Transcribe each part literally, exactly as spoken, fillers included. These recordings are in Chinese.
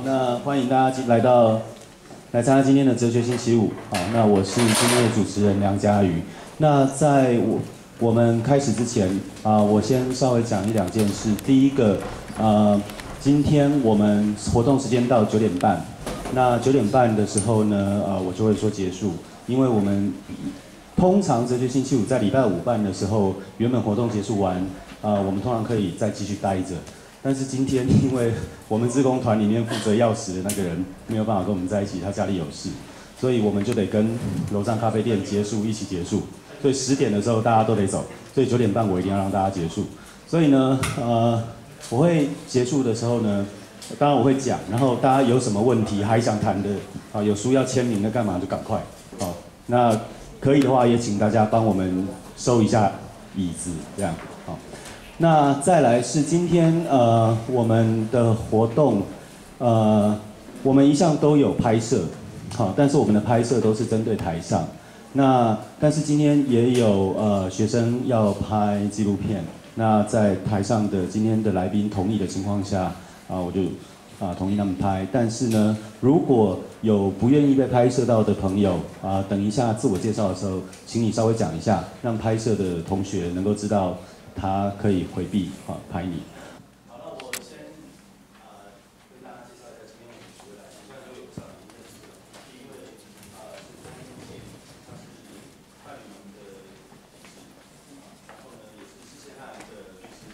那欢迎大家来到来参加今天的哲学星期五。好，那我是今天的主持人梁家瑜。那在我我们开始之前啊、呃，我先稍微讲一两件事。第一个，呃，今天我们活动时间到九点半。那九点半的时候呢，呃，我就会说结束，因为我们通常哲学星期五在礼拜五办的时候，原本活动结束完，啊、呃，我们通常可以再继续待着。但是今天，因为我们志工团里面负责钥匙的那个人没有办法跟我们在一起，他家里有事，所以我们就得跟楼上咖啡店结束，一起结束。所以十点的时候大家都得走，所以九点半我一定要让大家结束。所以呢，呃，我会结束的时候呢，当然我会讲，然后大家有什么问题还想谈的，啊，有书要签名的干嘛就赶快，好，那可以的话也请大家帮我们收一下椅子，这样，好。那再来是今天呃我们的活动，呃我们一向都有拍摄，好，但是我们的拍摄都是针对台上。那但是今天也有呃学生要拍纪录片，那在台上的今天的来宾同意的情况下，啊我就啊同意他们拍。但是呢，如果有不愿意被拍摄到的朋友啊，等一下自我介绍的时候，请你稍微讲一下，让拍摄的同学能够知道。他可以回避啊，拍你。好，那我先呃跟大家介绍一下今天我们几位来宾，现在都有上认识的。第一位呃是钟明健，他是泛民的律师，然后呢也是世界汉的律师。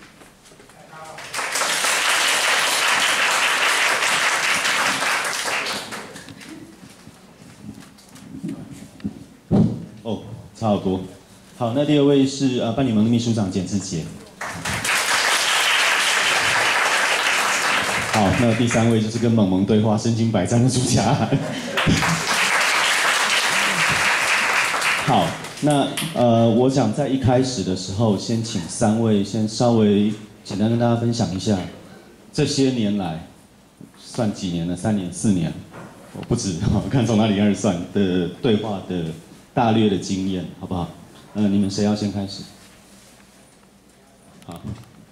哦，差好多。好，那第二位是呃伴侣盟的秘书长简志杰。好，那第三位就是跟萌萌对话、身经百战的朱家涵。好，那呃，我想在一开始的时候，先请三位先稍微简单跟大家分享一下这些年来，算几年了？三年、四年，我不止，看从哪里开始算的对话的大略的经验，好不好？呃，你们谁要先开始？好。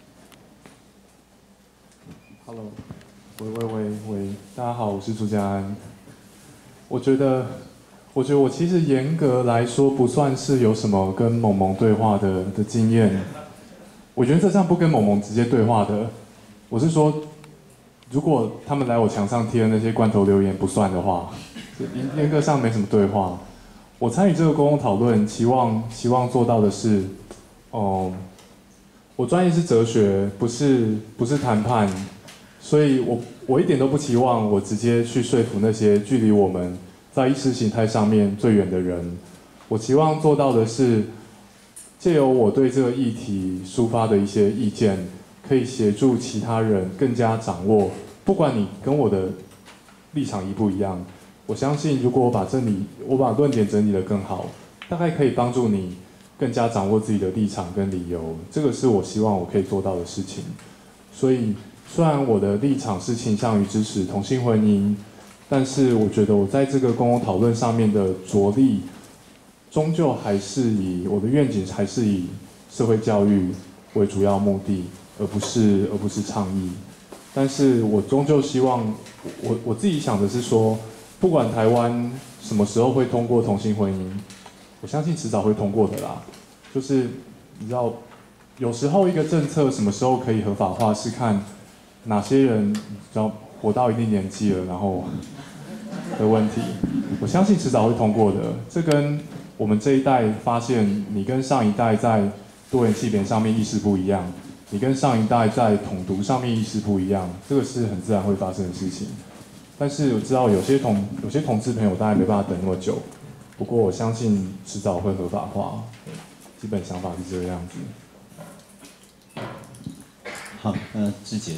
Hello， 喂喂喂喂，大家好，我是朱家安。我觉得，我觉得我其实严格来说不算是有什么跟萌萌对话的的经验。我原则上不跟萌萌直接对话的。我是说，如果他们来我墙上贴的那些罐头留言不算的话，严格上没什么对话。我参与这个公共讨论，期望期望做到的是，哦、嗯，我专业是哲学，不是不是谈判，所以我我一点都不期望我直接去说服那些距离我们在意识形态上面最远的人。我期望做到的是，借由我对这个议题抒发的一些意见，可以协助其他人更加掌握，不管你跟我的立场一不一样。我相信，如果我把真理，我把论点整理得更好，大概可以帮助你更加掌握自己的立场跟理由。这个是我希望我可以做到的事情。所以，虽然我的立场是倾向于支持同性婚姻，但是我觉得我在这个公共讨论上面的着力，终究还是以我的愿景还是以社会教育为主要目的，而不是而不是倡议。但是我终究希望，我我自己想的是说。不管台湾什么时候会通过同性婚姻，我相信迟早会通过的啦。就是你知道，有时候一个政策什么时候可以合法化，是看哪些人你知道活到一定年纪了，然后的问题。我相信迟早会通过的。这跟我们这一代发现，你跟上一代在多元性别上面意识不一样，你跟上一代在统独上面意识不一样，这个是很自然会发生的事情。但是我知道有些同有些同志朋友大概没办法等那么久，不过我相信迟早会合法化，基本想法是这个样子。 好，呃，志杰。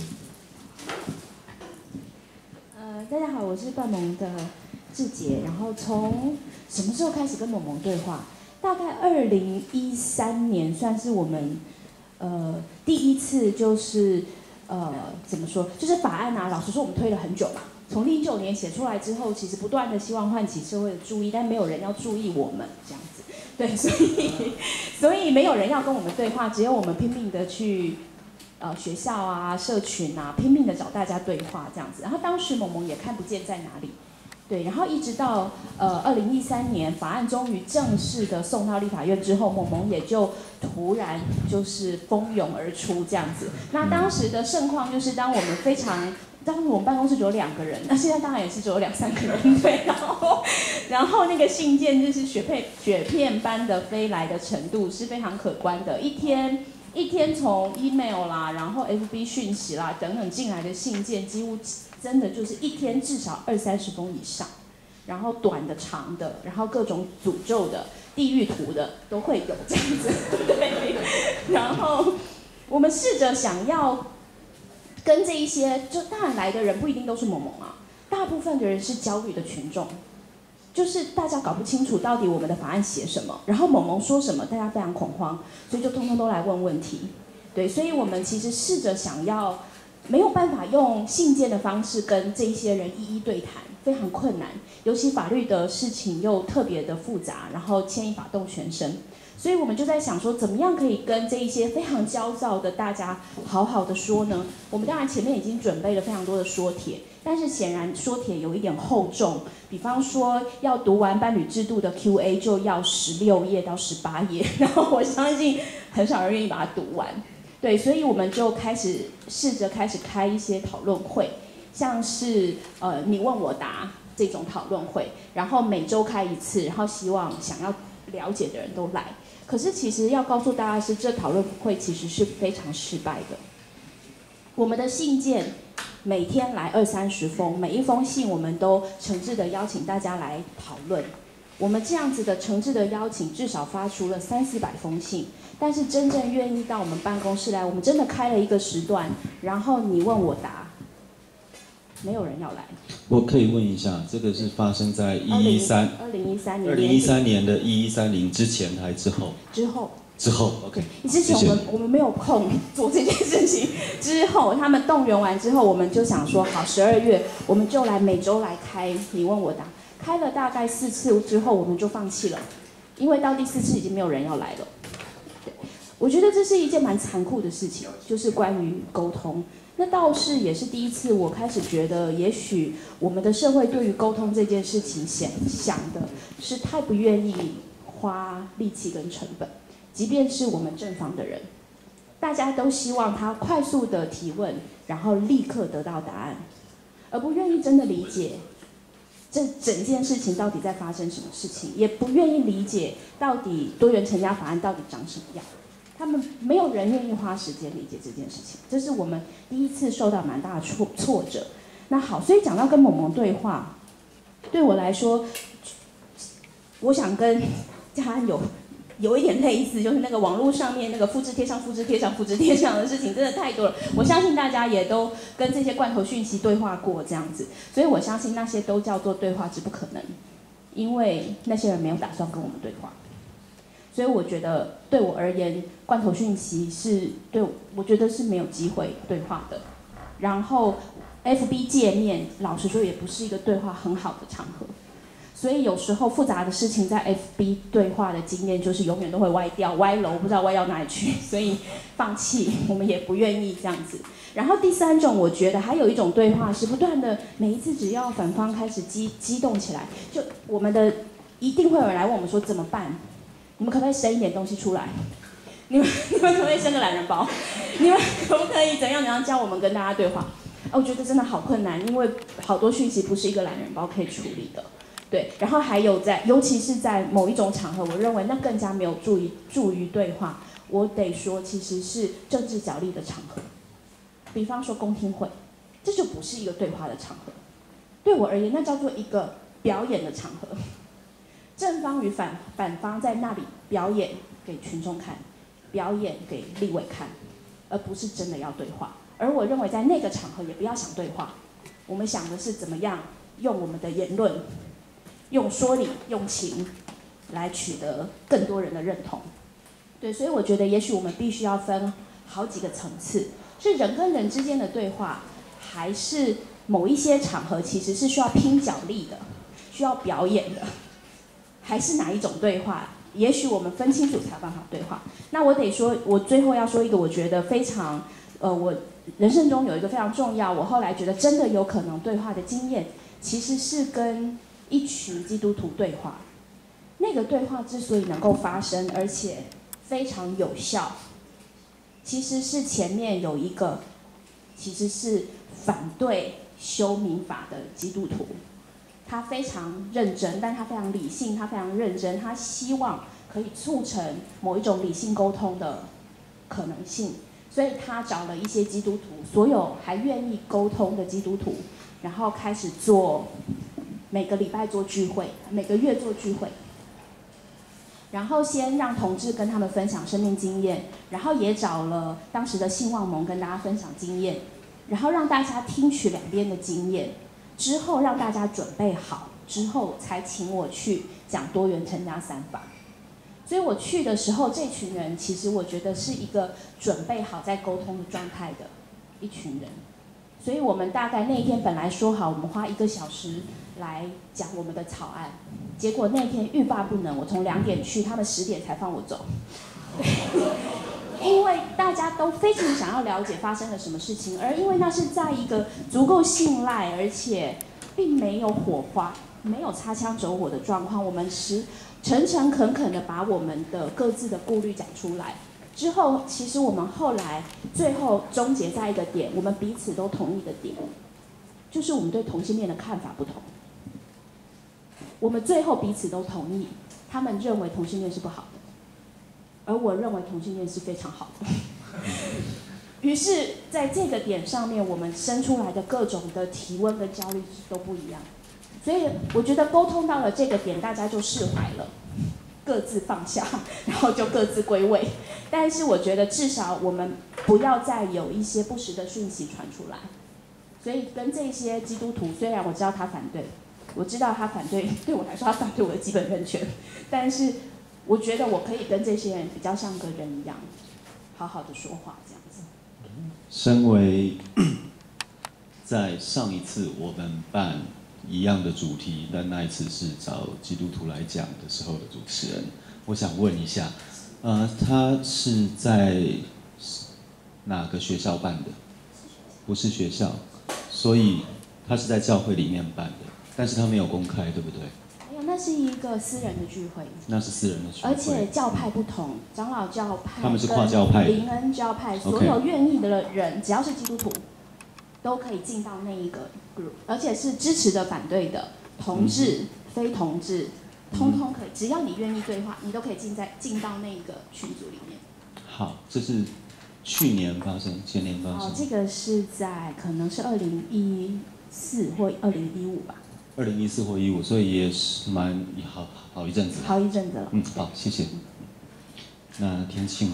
呃，大家好，我是伴盟的志杰。然后从什么时候开始跟萌萌对话？大概二零一三年算是我们呃第一次，就是呃怎么说，就是法案啊，老实说我们推了很久嘛。从零九年写出来之后，其实不断的希望唤起社会的注意，但没有人要注意我们这样子，对，所以所以没有人要跟我们对话，只有我们拼命的去呃学校啊、社群啊，拼命的找大家对话这样子。然后当时萌萌也看不见在哪里。对，然后一直到呃二零一三年法案终于正式的送到立法院之后，萌萌也就突然就是蜂拥而出这样子。那当时的盛况就是当我们非常，当时我们办公室只有两个人，那现在当然也是只有两三个人，对，然后然后那个信件就是雪片雪片般的飞来的程度是非常可观的，一天。一天从 email 啦，然后 F B 讯息啦等等进来的信件，几乎真的就是一天至少二三十封以上，然后短的、长的，然后各种诅咒的、地狱图的都会有这样子。对，然后我们试着想要跟这一些，就当然来的人不一定都是萌萌啊，大部分的人是焦虑的群众。就是大家搞不清楚到底我们的法案写什么，然后萌萌说什么，大家非常恐慌，所以就通通都来问问题。对，所以我们其实试着想要，没有办法用信件的方式跟这些人一一对谈，非常困难，尤其法律的事情又特别的复杂，然后牵一发动全身。所以我们就在想说，怎么样可以跟这一些非常焦躁的大家好好的说呢？我们当然前面已经准备了非常多的说帖，但是显然说帖有一点厚重，比方说要读完伴侣制度的 Q A 就要十六页到十八页，然后我相信很少人愿意把它读完。对，所以我们就开始试着开始开一些讨论会，像是呃你问我答这种讨论会，然后每周开一次，然后希望想要了解的人都来。可是其实要告诉大家是，这讨论会其实是非常失败的。我们的信件每天来二三十封，每一封信我们都诚挚的邀请大家来讨论。我们这样子的诚挚的邀请，至少发出了三四百封信，但是真正愿意到我们办公室来，我们真的开了一个时段，然后你问我答，没有人要来。 我可以问一下，这个是发生在一一三二零一三年二零一三年的一一三零之前还之后？ 之后。 之后 ，OK。 之前我们我们没有空做这件事情，之后他们动员完之后，我们就想说，好，十二月我们就来每周来开你问我答，开了大概四次之后，我们就放弃了，因为到第四次已经没有人要来了。对，我觉得这是一件蛮残酷的事情，就是关于沟通。那倒是也是第一次，我开始觉得，也许我们的社会对于沟通这件事情想想的是太不愿意花力气跟成本。即便是我们正方的人，大家都希望他快速的提问，然后立刻得到答案，而不愿意真的理解这整件事情到底在发生什么事情，也不愿意理解到底多元成家法案到底长什么样。他们没有人愿意花时间理解这件事情，这是我们第一次受到蛮大的挫挫折。那好，所以讲到跟萌萌对话，对我来说，我想跟嘉安有。有一点类似，就是那个网络上面那个复制贴上、复制贴上、复制贴上的事情，真的太多了。我相信大家也都跟这些罐头讯息对话过这样子，所以我相信那些都叫做对话之不可能，因为那些人没有打算跟我们对话。所以我觉得对我而言，罐头讯息是对我觉得是没有机会对话的。然后 F B 界面，老实说也不是一个对话很好的场合。所以有时候复杂的事情在 F B 对话的经验就是永远都会歪掉、歪楼，不知道歪到哪里去，所以放弃，我们也不愿意这样子。然后第三种，我觉得还有一种对话是不断的，每一次只要反方开始激激动起来，就我们的一定会有人来问我们说怎么办？你们可不可以生一点东西出来？你们你们可不可以生个懒人包？你们可不可以怎样怎样教我们跟大家对话？我觉得真的好困难，因为好多讯息不是一个懒人包可以处理的。对，然后还有在，尤其是在某一种场合，我认为那更加没有助于助于对话。我得说，其实是政治角力的场合，比方说公听会，这就不是一个对话的场合。对我而言，那叫做一个表演的场合，正方与反反方在那里表演给群众看，表演给立委看，而不是真的要对话。而我认为，在那个场合也不要想对话，我们想的是怎么样用我们的言论。用说理、用情来取得更多人的认同，对，所以我觉得也许我们必须要分好几个层次，是人跟人之间的对话，还是某一些场合其实是需要拼角力的，需要表演的，还是哪一种对话？也许我们分清楚才有办法对话。那我得说，我最后要说一个我觉得非常呃，我人生中有一个非常重要，我后来觉得真的有可能对话的经验，其实是跟一群基督徒对话。那个对话之所以能够发生，而且非常有效，其实是前面有一个，其实是反对修民法的基督徒，他非常认真，但他非常理性，他非常认真，他希望可以促成某一种理性沟通的可能性，所以他找了一些基督徒，所有还愿意沟通的基督徒，然后开始做每个礼拜做聚会，每个月做聚会。然后先让同志跟他们分享生命经验，然后也找了当时的信望盟跟大家分享经验，然后让大家听取两边的经验，之后让大家准备好，之后才请我去讲多元成家三法。所以我去的时候，这群人其实我觉得是一个准备好在沟通的状态的一群人。所以我们大概那一天本来说好，我们花一个小时来讲我们的草案，结果那天欲罢不能，我从两点去，他们十点才放我走。因为大家都非常想要了解发生了什么事情，而因为那是在一个足够信赖，而且并没有火花、没有擦枪走火的状况，我们是诚诚恳恳地把我们的各自的顾虑讲出来。之后，其实我们后来最后终结在一个点，我们彼此都同意的点，就是我们对同性恋的看法不同。我们最后彼此都同意，他们认为同性恋是不好的，而我认为同性恋是非常好的。于是，在这个点上面，我们生出来的各种的提问跟焦虑都不一样。所以，我觉得沟通到了这个点，大家就释怀了。各自放下，然后就各自归位。但是我觉得至少我们不要再有一些不实的讯息传出来。所以跟这些基督徒，虽然我知道他反对，我知道他反对，对我来说他反对我的基本人权，但是我觉得我可以跟这些人比较像个人一样，好好的说话这样子。 身为在上一次我们办一样的主题，但那一次是找基督徒来讲的时候的主持人，我想问一下，呃，他是在哪个学校办的？不是学校，所以他是在教会里面办的，但是他没有公开，对不对？ 没有，那是一个私人的聚会。 那是私人的聚会， 而且教派不同，长老教派、 他们是跨教派、 灵恩教派，所有愿意的人，只要是基督徒，都可以进到那一个 group， 而且是支持的、反对的，同志、嗯、非同志，通通可以，只要你愿意对话，你都可以进在进到那个群组里面。 好，这是去年发生，前年发生。 哦，这个是在可能是二零一四或二零一五吧。 二零一四或一五，所以也是蛮好好一阵子。 好一阵子了。 嗯，好，谢谢。那天庆。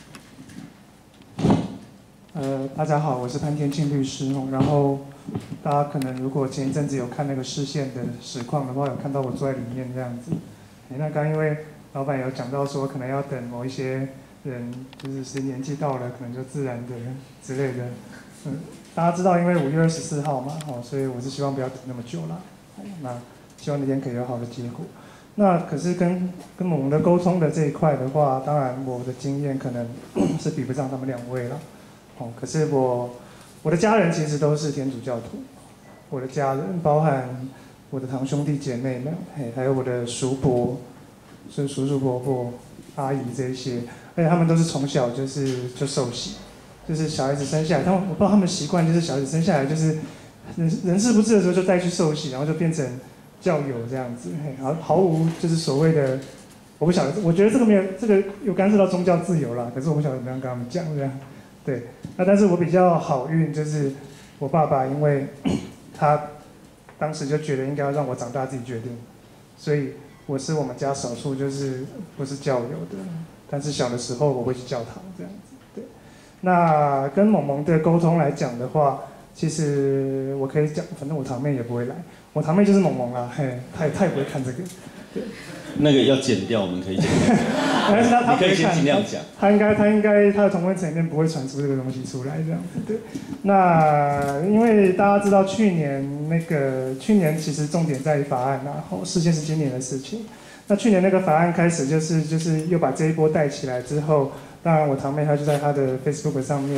呃，大家好，我是潘天庆律师哦。然后大家可能如果前一阵子有看那个视线的实况的话，有看到我坐在里面这样子。那刚因为老板有讲到说，可能要等某一些人就是是年纪到了，可能就自然的之类的。嗯，大家知道，因为五月二十四号嘛，哦，所以我是希望不要等那么久啦。那希望那天可以有好的结果。那可是跟跟我们的沟通的这一块的话，当然我的经验可能是比不上他们两位了。哦，可是我我的家人其实都是天主教徒，我的家人包含我的堂兄弟姐妹们，嘿，还有我的叔伯、是叔叔伯伯、阿姨这一些，而且他们都是从小就是就受洗，就是小孩子生下来，他们我不知道他们习惯就是小孩子生下来就是人人事不治的时候就带去受洗，然后就变成教友这样子，嘿，毫毫无就是所谓的，我不晓得，我觉得这个没有这个有干涉到宗教自由啦，可是我不晓得怎么样跟他们讲这样。对，那但是我比较好运，就是我爸爸，因为他当时就觉得应该要让我长大自己决定，所以我是我们家少数就是不是教友的，但是小的时候我会去教堂这样子。对，那跟萌萌的沟通来讲的话，其实我可以讲，反正我堂妹也不会来，我堂妹就是萌萌啦，嘿，她也她也不会看这个。对， 那个要剪掉，我们可以剪掉。 但是他他你可以先尽量讲。 他应该他应该他的同温层里面不会传出这个东西出来这样子。对，那因为大家知道去年那个去年其实重点在于法案，然后事件是今年的事情。那去年那个法案开始就是就是又把这一波带起来之后，当然我堂妹她就在她的 Facebook 上面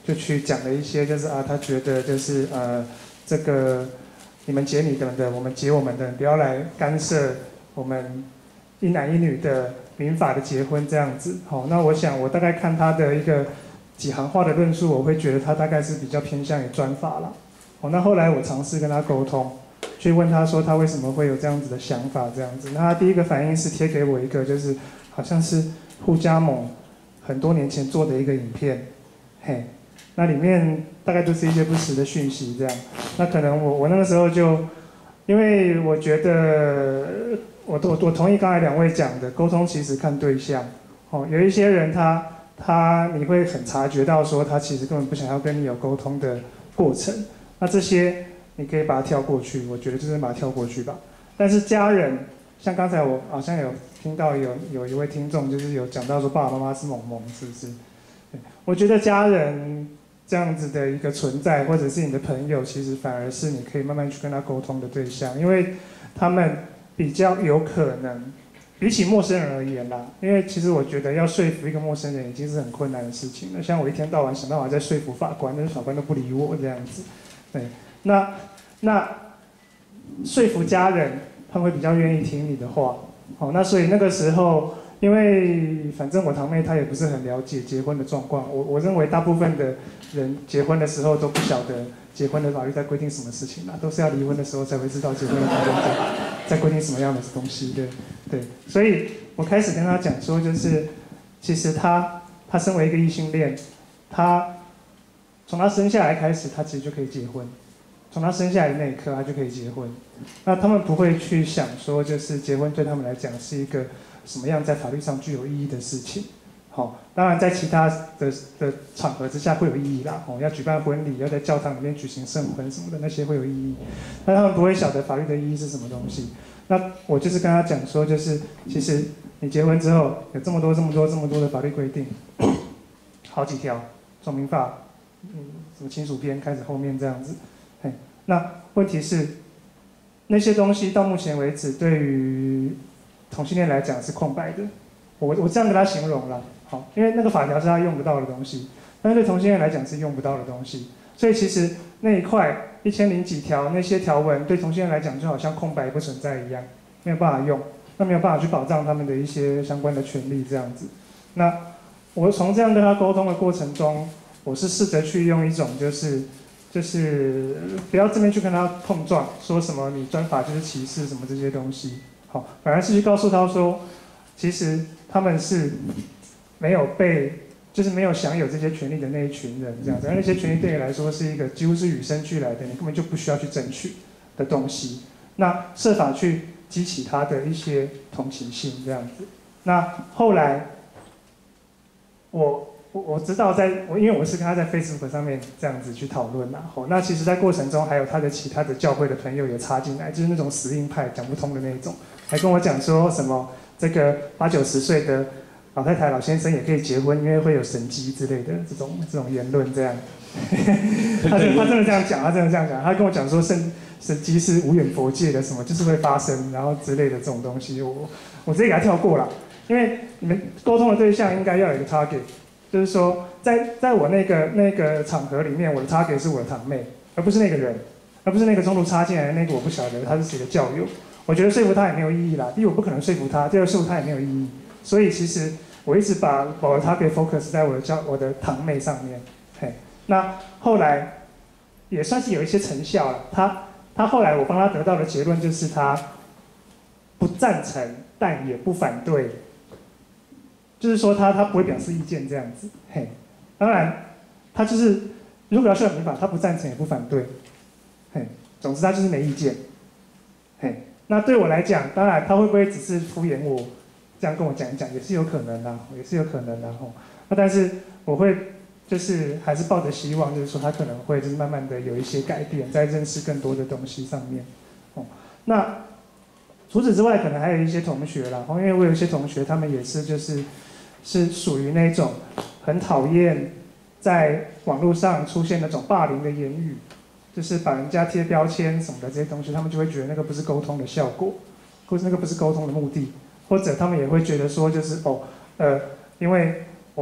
就去讲了一些就是啊，他觉得就是呃这个你们结你的的，我们结我们的，不要来干涉我们一男一女的民法的结婚这样子。好，那我想我大概看他的一个几行话的论述，我会觉得他大概是比较偏向于专法啦。好，那后来我尝试跟他沟通，去问他说他为什么会有这样子的想法这样子。那他第一个反应是贴给我一个就是好像是互加盟很多年前做的一个影片，嘿，那里面大概就是一些不实的讯息这样。那可能我我那个时候就，因为我觉得我我我同意刚才两位讲的，沟通其实看对象。哦，有一些人他他你会很察觉到说他其实根本不想要跟你有沟通的过程。那这些你可以把它跳过去，我觉得就是把它跳过去吧。但是家人，像刚才我好像有听到有有一位听众就是有讲到说爸爸妈妈是萌萌，是不是？我觉得家人这样子的一个存在，或者是你的朋友，其实反而是你可以慢慢去跟他沟通的对象，因为他们比较有可能，比起陌生人而言啦，因为其实我觉得要说服一个陌生人已经是很困难的事情了。像我一天到晚想办法在说服法官，但是法官都不理我这样子。对，那那说服家人，他们会比较愿意听你的话。好，那所以那个时候，因为反正我堂妹她也不是很了解结婚的状况，我我认为大部分的人结婚的时候都不晓得结婚的法律在规定什么事情啦，都是要离婚的时候才会知道结婚的法律在在规定什么样的东西。对对，所以我开始跟她讲说，就是其实她她身为一个异性恋，她从她生下来开始，她其实就可以结婚。从她生下来的那一刻，她就可以结婚。那他们不会去想说，就是结婚对他们来讲是一个什么样在法律上具有意义的事情。好，当然在其他的的场合之下会有意义啦。哦，要举办婚礼，要在教堂里面举行圣婚什么的，那些会有意义。但他们不会晓得法律的意义是什么东西。那我就是跟他讲说，就是其实你结婚之后有这么多、这么多、这么多的法律规定，好几条，从民法，嗯，什么亲属篇开始后面这样子。嘿，那问题是，那些东西到目前为止对于同性恋来讲是空白的。我我这样跟他形容了，好，因为那个法条是他用不到的东西，但是对同性恋来讲是用不到的东西。所以其实那一块一千零几条那些条文对同性恋来讲就好像空白不存在一样，没有办法用，那没有办法去保障他们的一些相关的权利这样子。那我从这样跟他沟通的过程中，我是试着去用一种就是。就是不要正面去跟他碰撞，说什么你专法就是歧视什么这些东西，好，反而是去告诉他说，其实他们是没有被，就是没有享有这些权利的那一群人这样子，而那些权利对你来说是一个几乎是与生俱来的，你根本就不需要去争取的东西。那设法去激起他的一些同情心这样子。那后来我。我我知道在，我因为我是跟他在 Facebook 上面这样子去讨论啦，吼，那其实在过程中还有他的其他的教会的朋友也插进来，就是那种死硬派讲不通的那种，还跟我讲说什么这个八九十岁的老太太老先生也可以结婚，因为会有神迹之类的这种这种言论这样。他真他真的这样讲，他真的这样讲，他跟我讲说神神迹是无远佛界的什么，就是会发生，然后之类的这种东西，我我直接给他跳过了，因为你们沟通的对象应该要有一个 target。就是说，在在我那个那个场合里面，我的 target 是我的堂妹，而不是那个人，而不是那个中途插进来的那个我不晓得他是谁的教友。我觉得说服他也没有意义啦。第一，我不可能说服他；第二，说服他也没有意义。所以其实我一直把我的 target focus 在我的教我的堂妹上面。嘿，那后来也算是有一些成效了。他他后来我帮他得到的结论就是他不赞成，但也不反对。就是说他他不会表示意见这样子，嘿，当然他就是如果要修改民法，他不赞成也不反对，嘿，总之他就是没意见，嘿，那对我来讲，当然他会不会只是敷衍我，这样跟我讲一讲也是有可能的，也是有可能的吼，那但是我会就是还是抱着希望，就是说他可能会就是慢慢的有一些改变，在认识更多的东西上面，哦，那除此之外，可能还有一些同学啦，因为我有一些同学他们也是就是。是属于那种很讨厌在网络上出现那种霸凌的言语，就是把人家贴标签什么的这些东西，他们就会觉得那个不是沟通的效果，或是那个不是沟通的目的，或者他们也会觉得说就是哦，呃，因为我们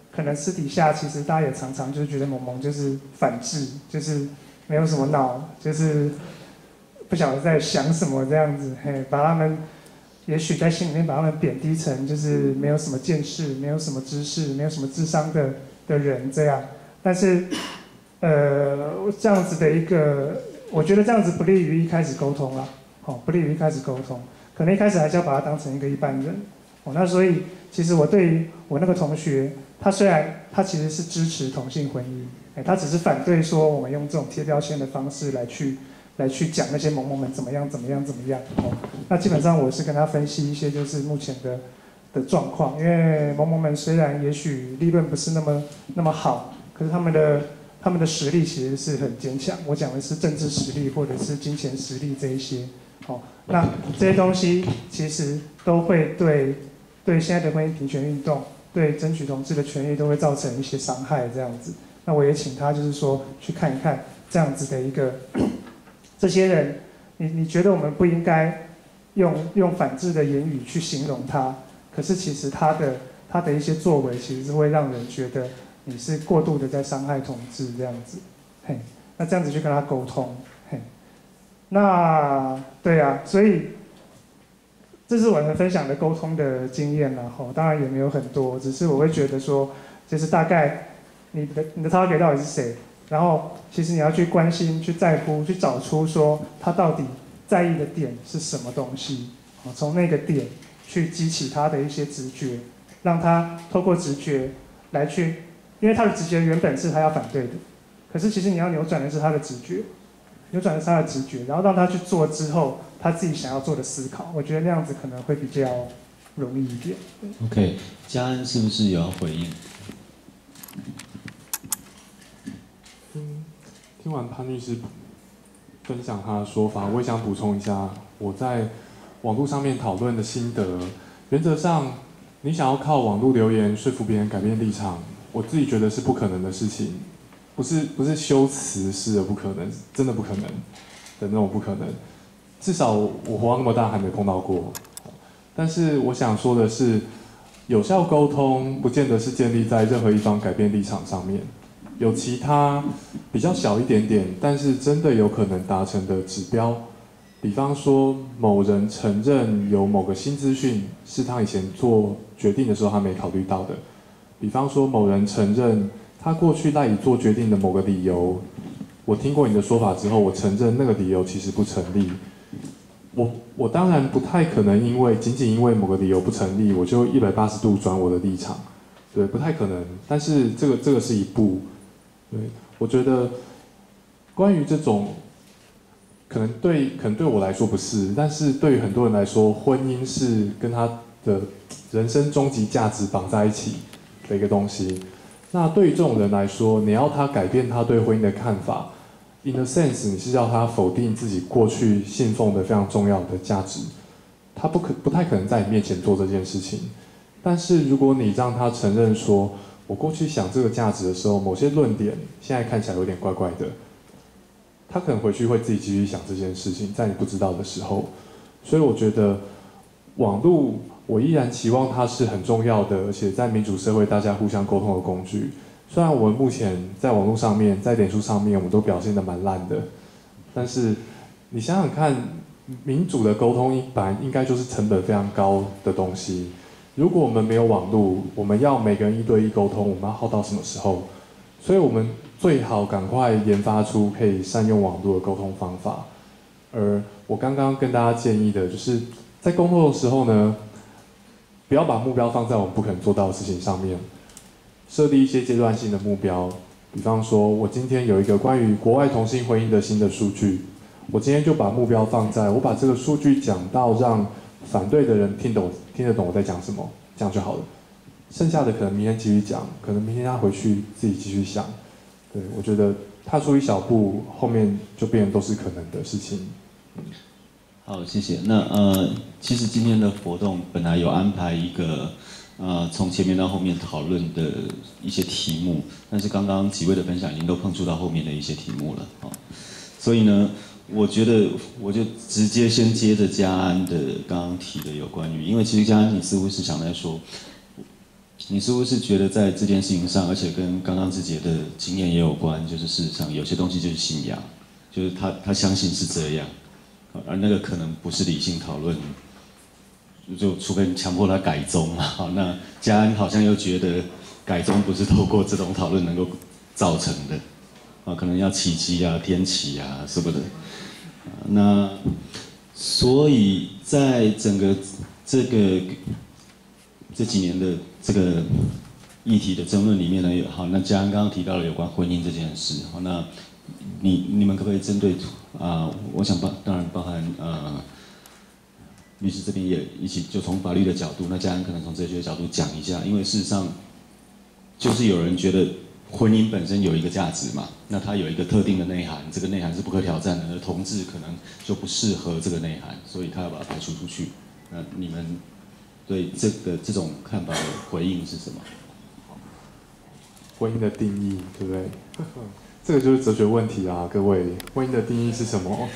可能私底下其实大家也常常就是觉得萌萌就是反智，就是没有什么脑，就是不晓得在想什么这样子，嘿，把他们也许在心里面把他们贬低成就是没有什么见识、没有什么知识、没有什么智商的的人这样。但是，呃，这样子的一个，我觉得这样子不利于一开始沟通啦，哦，不利于一开始沟通，可能一开始还是要把他当成一个一般人，哦，那所以其实我对于我那个同学，他虽然他其实是支持同性婚姻，哎，他只是反对说我们用这种贴标签的方式来去来去讲那些萌萌们怎么样怎么样怎么样，哦，那基本上我是跟他分析一些就是目前的的状况，因为萌萌们虽然也许利润不是那么那么好。可是他们的他们的实力其实是很坚强，我讲的是政治实力或者是金钱实力这一些，哦，那这些东西其实都会对对现在的婚姻平权运动，对争取同志的权益都会造成一些伤害这样子。那我也请他就是说去看一看这样子的一个这些人，你你觉得我们不应该用用反制的言语去形容他，可是其实他的他的一些作为其实是会让人觉得。你是过度的在伤害同志这样子，嘿，那这样子去跟他沟通，嘿，那对啊，所以这是我能分享的沟通的经验啦，吼，当然也没有很多，只是我会觉得说，就是大概你的你的 target 到底是谁，然后其实你要去关心、去在乎、去找出说他到底在意的点是什么东西，哦，从那个点去激起他的一些直觉，让他透过直觉来去。因为他的直觉原本是他要反对的，可是其实你要扭转的是他的直觉，扭转的是他的直觉，然后让他去做之后，他自己想要做的思考，我觉得那样子可能会比较容易一点。 OK， 嘉恩是不是有要回应？ 嗯，听完潘律师分享他的说法，我也想补充一下我在网络上面讨论的心得。原则上，你想要靠网络留言说服别人改变立场。我自己觉得是不可能的事情，不是不是修辞式的不可能，真的不可能的那种不可能。至少我活到那么大还没碰到过。但是我想说的是，有效沟通不见得是建立在任何一方改变立场上面，有其他比较小一点点，但是真的有可能达成的指标。比方说，某人承认有某个新资讯是他以前做决定的时候他没考虑到的。比方说，某人承认他过去赖以做决定的某个理由，我听过你的说法之后，我承认那个理由其实不成立。我我当然不太可能因为仅仅因为某个理由不成立，我就一百八十度转我的立场，对，不太可能。但是这个这个是一步，对，我觉得关于这种，可能对可能对我来说不是，但是对于很多人来说，婚姻是跟他的人生终极价值绑在一起的一个东西。那对于这种人来说，你要他改变他对婚姻的看法 ，in a sense， 你是要他否定自己过去信奉的非常重要的价值，他不可不太可能在你面前做这件事情。但是如果你让他承认说，我过去想这个价值的时候，某些论点现在看起来有点怪怪的，他可能回去会自己继续想这件事情，在你不知道的时候。所以我觉得网络。我依然期望它是很重要的，而且在民主社会大家互相沟通的工具。虽然我们目前在网络上面，在脸书上面，我们都表现得蛮烂的，但是你想想看，民主的沟通本来应该就是成本非常高的东西。如果我们没有网络，我们要每个人一对一沟通，我们要耗到什么时候？所以我们最好赶快研发出可以善用网络的沟通方法。而我刚刚跟大家建议的，就是在沟通的时候呢，不要把目标放在我们不可能做到的事情上面，设立一些阶段性的目标。比方说，我今天有一个关于国外同性婚姻的新的数据，我今天就把目标放在我把这个数据讲到让反对的人听懂、听得懂我在讲什么，这样就好了。剩下的可能明天继续讲，可能明天他回去自己继续想。对，我觉得踏出一小步，后面就变成都是可能的事情。嗯好，谢谢。那呃，其实今天的活动本来有安排一个呃从前面到后面讨论的一些题目，但是刚刚几位的分享已经都碰触到后面的一些题目了，哦，所以呢，我觉得我就直接先接着嘉安的刚刚提的有关于，因为其实嘉安你似乎是想在说， 你是不是觉得在这件事情上，而且跟刚刚志杰的经验也有关，就是事实上有些东西就是信仰，就是他他相信是这样，而那个可能不是理性讨论，就除非你强迫他改宗嘛。好，那嘉安好像又觉得改宗不是透过这种讨论能够造成的，啊，可能要奇迹啊、天启啊什么的。那所以在整个这个这几年的这个议题的争论里面呢，好，那嘉安刚刚提到了有关婚姻这件事，好，那你你们可不可以针对啊、呃，我想包当然包含呃律师这边也一起就从法律的角度，那嘉安可能从哲学的角度讲一下，因为事实上就是有人觉得婚姻本身有一个价值嘛，那它有一个特定的内涵，这个内涵是不可挑战的，而同志可能就不适合这个内涵，所以他要把它排除出去。那你们对这个这种看法的回应是什么？ 婚姻的定义，对不对？这个就是哲学问题啊，各位，婚姻的定义是什么？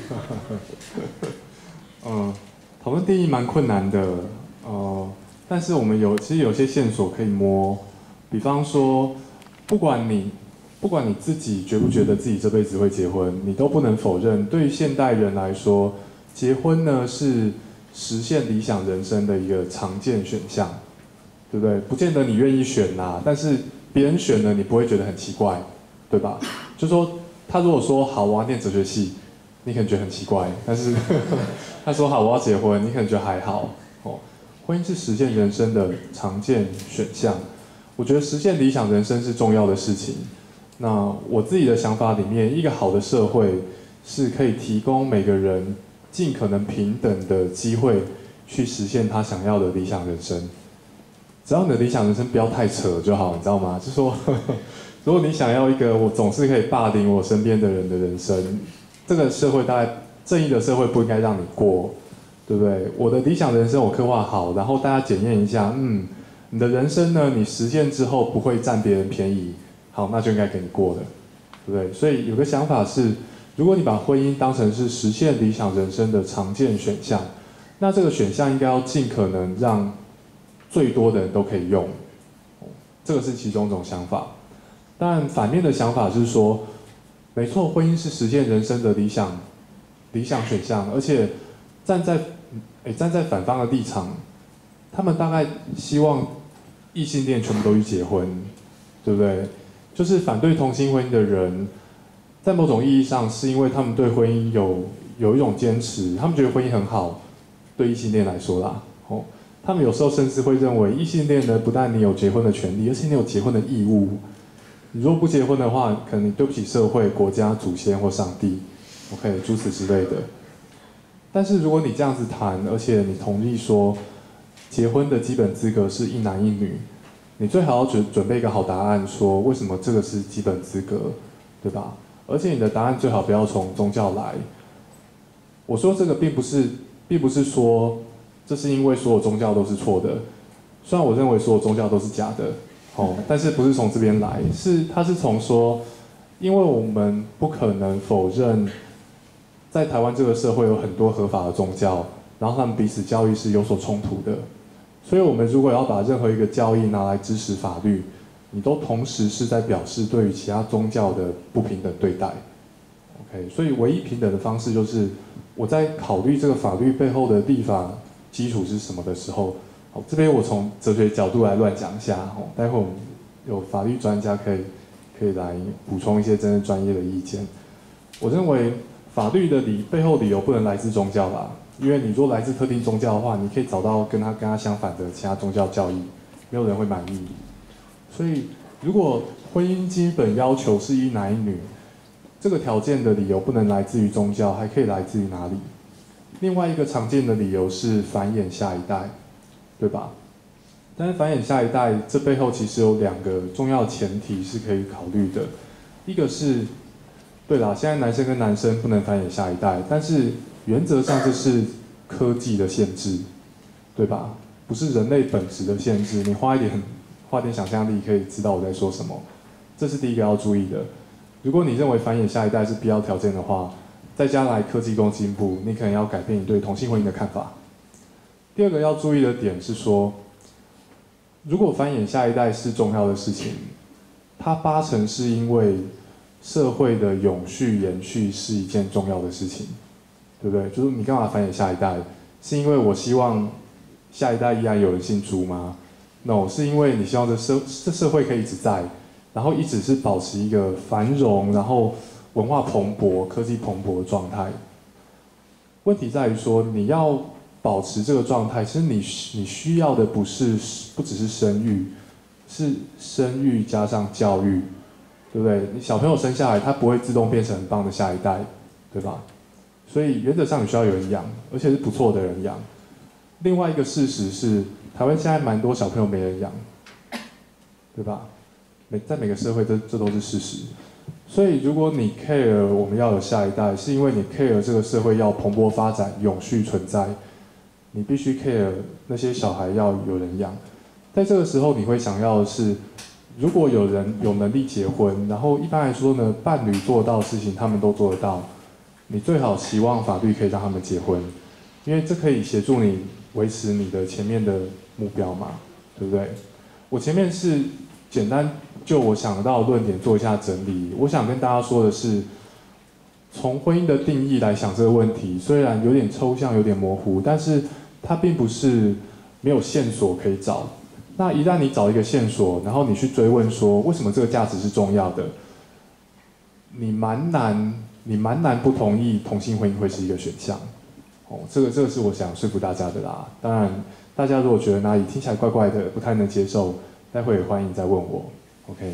嗯，讨论定义蛮困难的，呃，但是我们有其实有些线索可以摸，比方说，不管你不管你自己觉不觉得自己这辈子会结婚，你都不能否认，对于现代人来说，结婚呢是实现理想人生的一个常见选项，对不对？不见得你愿意选呐，但是别人选了，你不会觉得很奇怪，对吧？就说他如果说好，我要念哲学系，你可能觉得很奇怪，但是他说好，我要结婚，你可能觉得还好。哦，婚姻是实现人生的常见选项。我觉得实现理想人生是重要的事情。那我自己的想法里面，一个好的社会是可以提供每个人尽可能平等的机会去实现他想要的理想人生。只要你的理想人生不要太扯就好，你知道吗？就说呵呵，如果你想要一个我总是可以霸凌我身边的人的人生，这个社会大概正义的社会不应该让你过，对不对？我的理想人生我刻画好，然后大家检验一下，嗯，你的人生呢，你实现之后不会占别人便宜，好，那就应该给你过的，对不对？所以有个想法是，如果你把婚姻当成是实现理想人生的常见选项，那这个选项应该要尽可能让最多的人都可以用，这个是其中一种想法。但反面的想法是说，没错，婚姻是实现人生的理想理想选项，而且站在诶站在反方的立场，他们大概希望异性恋全部都去结婚，对不对？就是反对同性婚姻的人，在某种意义上是因为他们对婚姻有有一种坚持，他们觉得婚姻很好，对异性恋来说啦，哦。他们有时候甚至会认为，异性恋呢，不但你有结婚的权利，而且你有结婚的义务。你如果不结婚的话，可能你对不起社会、国家、祖先或上帝 ，OK， 诸此之类的。但是如果你这样子谈，而且你同意说，结婚的基本资格是一男一女，你最好要准准备一个好答案，说为什么这个是基本资格，对吧？而且你的答案最好不要从宗教来。我说这个并不是，并不是说。这是因为所有宗教都是错的，虽然我认为所有宗教都是假的，哦，但是不是从这边来，是它是从说，因为我们不可能否认，在台湾这个社会有很多合法的宗教，然后他们彼此教义是有所冲突的，所以我们如果要把任何一个教义拿来支持法律，你都同时是在表示对于其他宗教的不平等对待 ，OK， 所以唯一平等的方式就是我在考虑这个法律背后的立法基础是什么的时候，好，这边我从哲学角度来乱讲一下，哦，待会我们有法律专家可以可以来补充一些真正专业的意见。我认为法律的理背后理由不能来自宗教啦，因为你如果来自特定宗教的话，你可以找到跟他跟他相反的其他宗教教义，没有人会满意。所以如果婚姻基本要求是一男一女，这个条件的理由不能来自于宗教，还可以来自于哪里？另外一个常见的理由是繁衍下一代，对吧？但是繁衍下一代，这背后其实有两个重要前提是可以考虑的。一个是，对啦，现在男生跟男生不能繁衍下一代，但是原则上这是科技的限制，对吧？不是人类本质的限制。你花一点花一点想象力，可以知道我在说什么。这是第一个要注意的。如果你认为繁衍下一代是必要条件的话，在将来科技更进步，你可能要改变你对同性婚姻的看法。第二个要注意的点是说， 如果繁衍下一代是重要的事情，它八成是因为社会的永续延续是一件重要的事情，对不对？就是你干嘛繁衍下一代？是因为我希望下一代依然有人姓朱吗 ？No， 是因为你希望这社这社会可以一直在，然后一直是保持一个繁荣，然后文化蓬勃、科技蓬勃的状态。问题在于说，你要保持这个状态，其实你你需要的不是不只是生育，是生育加上教育，对不对？你小朋友生下来，他不会自动变成很棒的下一代，对吧？所以原则上你需要有人养，而且是不错的人养。另外一个事实是，台湾现在蛮多小朋友没人养，对吧？每在每个社会这这都是事实。所以如果你 care 我们要有下一代，是因为你 care 这个社会要蓬勃发展、永续存在，你必须 care 那些小孩要有人养。在这个时候，你会想要的是，如果有人有能力结婚，然后一般来说呢，伴侣做到的事情他们都做得到，你最好期望法律可以让他们结婚，因为这可以协助你维持你的前面的目标嘛，对不对？我前面是简单就我想到的论点做一下整理。我想跟大家说的是，从婚姻的定义来想这个问题，虽然有点抽象、有点模糊，但是它并不是没有线索可以找。那一旦你找一个线索，然后你去追问说为什么这个价值是重要的，你蛮难，你蛮难不同意同性婚姻会是一个选项。哦，这个这个是我想说服大家的啦。当然，大家如果觉得哪里听起来怪怪的，不太能接受，待会也欢迎再问我。OK。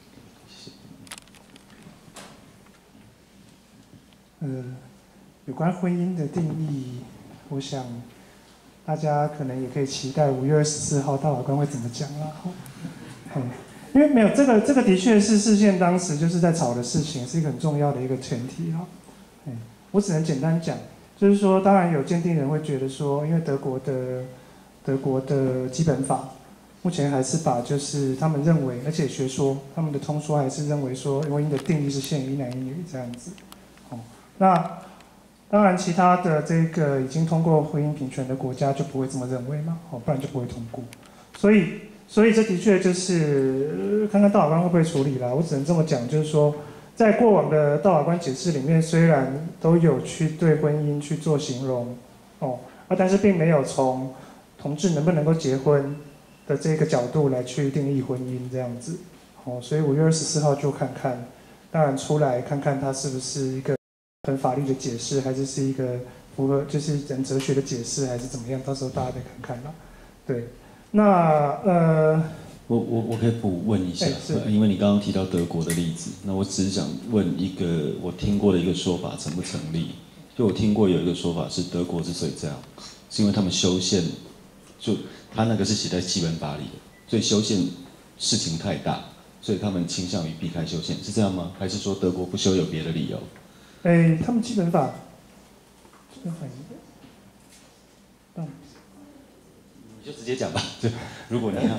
呃，有关婚姻的定义，我想大家可能也可以期待五月二十四号大法官会怎么讲啦。因为没有这个，这个的确是释宪当时就是在吵的事情，是一个很重要的一个前提哈。我只能简单讲，就是说，当然有鉴定人会觉得说，因为德国的德国的基本法目前还是把就是他们认为，而且学说他们的通说还是认为说，婚姻的定义是限于一男一女这样子。哦，那当然其他的这个已经通过婚姻平权的国家就不会这么认为嘛，哦，不然就不会通过。所以，所以这的确就是看看大法官会不会处理啦。我只能这么讲，就是说，在过往的大法官解释里面，虽然都有去对婚姻去做形容，哦，啊，但是并没有从同志能不能够结婚的这个角度来去定义婚姻这样子。哦，所以五月二十四号就看看，当然出来看看它是不是一个很法律的解释，还是是一个符合就是人哲学的解释，还是怎么样？到时候大家再看看啦。对，那呃， 我我我可以补问一下，欸、因为你刚刚提到德国的例子，那我只是想问一个我听过的一个说法成不成立？就我听过有一个说法是，德国之所以这样，是因为他们修宪，就他那个是写在基本法里的，所以修宪事情太大，所以他们倾向于避开修宪，是这样吗？还是说德国不修有别的理由？ 哎、欸，他们基本法，基本法嗯， 你就直接讲吧，就如果你要。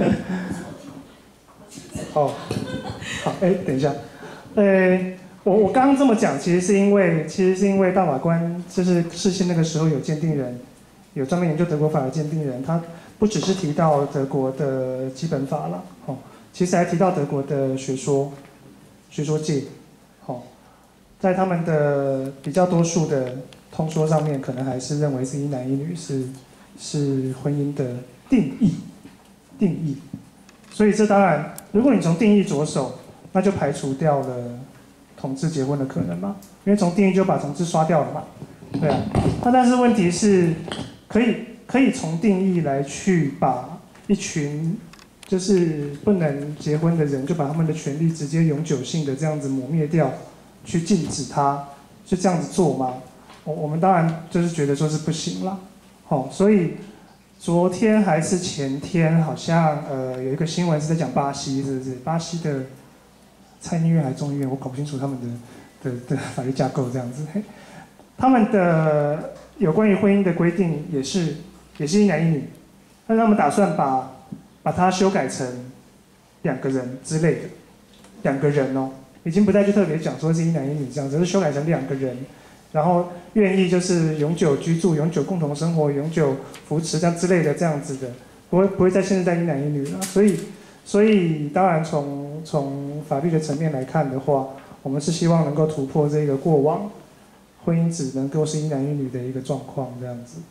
好，好，哎、欸，等一下，呃、欸，我我刚刚这么讲，其实是因为，其实是因为大法官就是释宪那个时候有鉴定人，有专门研究德国法的鉴定人，他不只是提到德国的基本法了，哦，其实还提到德国的学说，学说界，哦，在他们的比较多数的通说上面，可能还是认为是一男一女是是婚姻的定义，定义。所以这当然，如果你从定义着手，那就排除掉了同志结婚的可能嘛，因为从定义就把同志刷掉了嘛，对啊。那但是问题是，可以可以从定义来去把一群就是不能结婚的人，就把他们的权利直接永久性的这样子抹灭掉，去禁止他，就这样子做吗？我我们当然就是觉得说是不行啦，好，所以。昨天还是前天，好像呃有一个新闻是在讲巴西，是不是？巴西的参议院还是众议院，我搞不清楚他们的的的法律架构这样子。他们的有关于婚姻的规定也是也是一男一女，但是他们打算把把它修改成两个人之类的，两个人哦，已经不再去特别讲说是一男一女这样，只是修改成两个人。然后愿意就是永久居住、永久共同生活、永久扶持这样之类的这样子的不会不会再限制在一男一女了。所以所以当然从从法律的层面来看的话，我们是希望能够突破这个过往婚姻只能够是一男一女的一个状况这样子。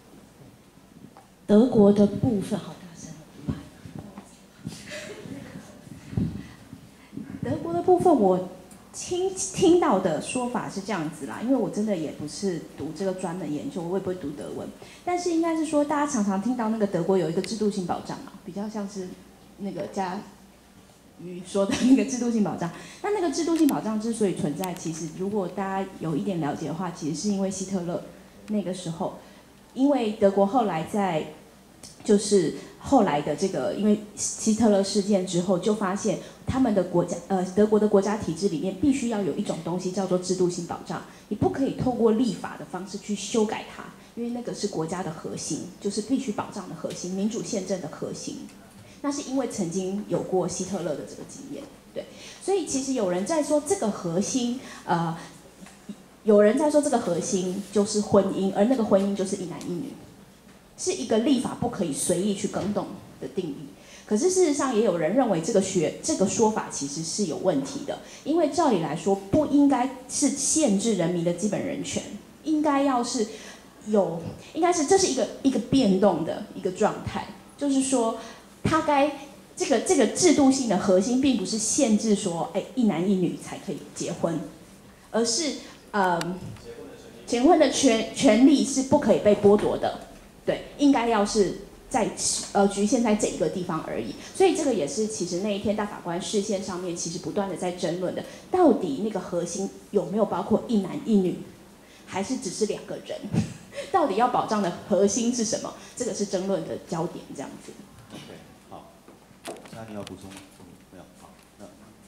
德国的部分好大声，德国的部分我听听到的说法是这样子啦，因为我真的也不是读这个专门研究，我也不会读德文，但是应该是说大家常常听到那个德国有一个制度性保障嘛，比较像是那个嘉瑜说的那个制度性保障。那那个制度性保障之所以存在，其实如果大家有一点了解的话，其实是因为希特勒那个时候，因为德国后来在就是后来的这个，因为希特勒事件之后，就发现他们的国家，呃，德国的国家体制里面必须要有一种东西叫做制度性保障，你不可以透过立法的方式去修改它，因为那个是国家的核心，就是必须保障的核心，民主宪政的核心。那是因为曾经有过希特勒的这个经验，对，所以其实有人在说这个核心，呃，有人在说这个核心就是婚姻，而那个婚姻就是一男一女。是一个立法不可以随意去更动的定义，可是事实上也有人认为这个学这个说法其实是有问题的，因为照理来说不应该是限制人民的基本人权，应该要是有，应该是这是一个一个变动的一个状态，就是说它该这个这个制度性的核心并不是限制说，哎，一男一女才可以结婚，而是呃结婚的权权利是不可以被剥夺的。对，应该要是在呃局限在这一个地方而已，所以这个也是其实那一天大法官视线上面其实不断的在争论的，到底那个核心有没有包括一男一女，还是只是两个人？到底要保障的核心是什么？这个是争论的焦点，这样子。 OK， 好，那你要补充？没有，好，那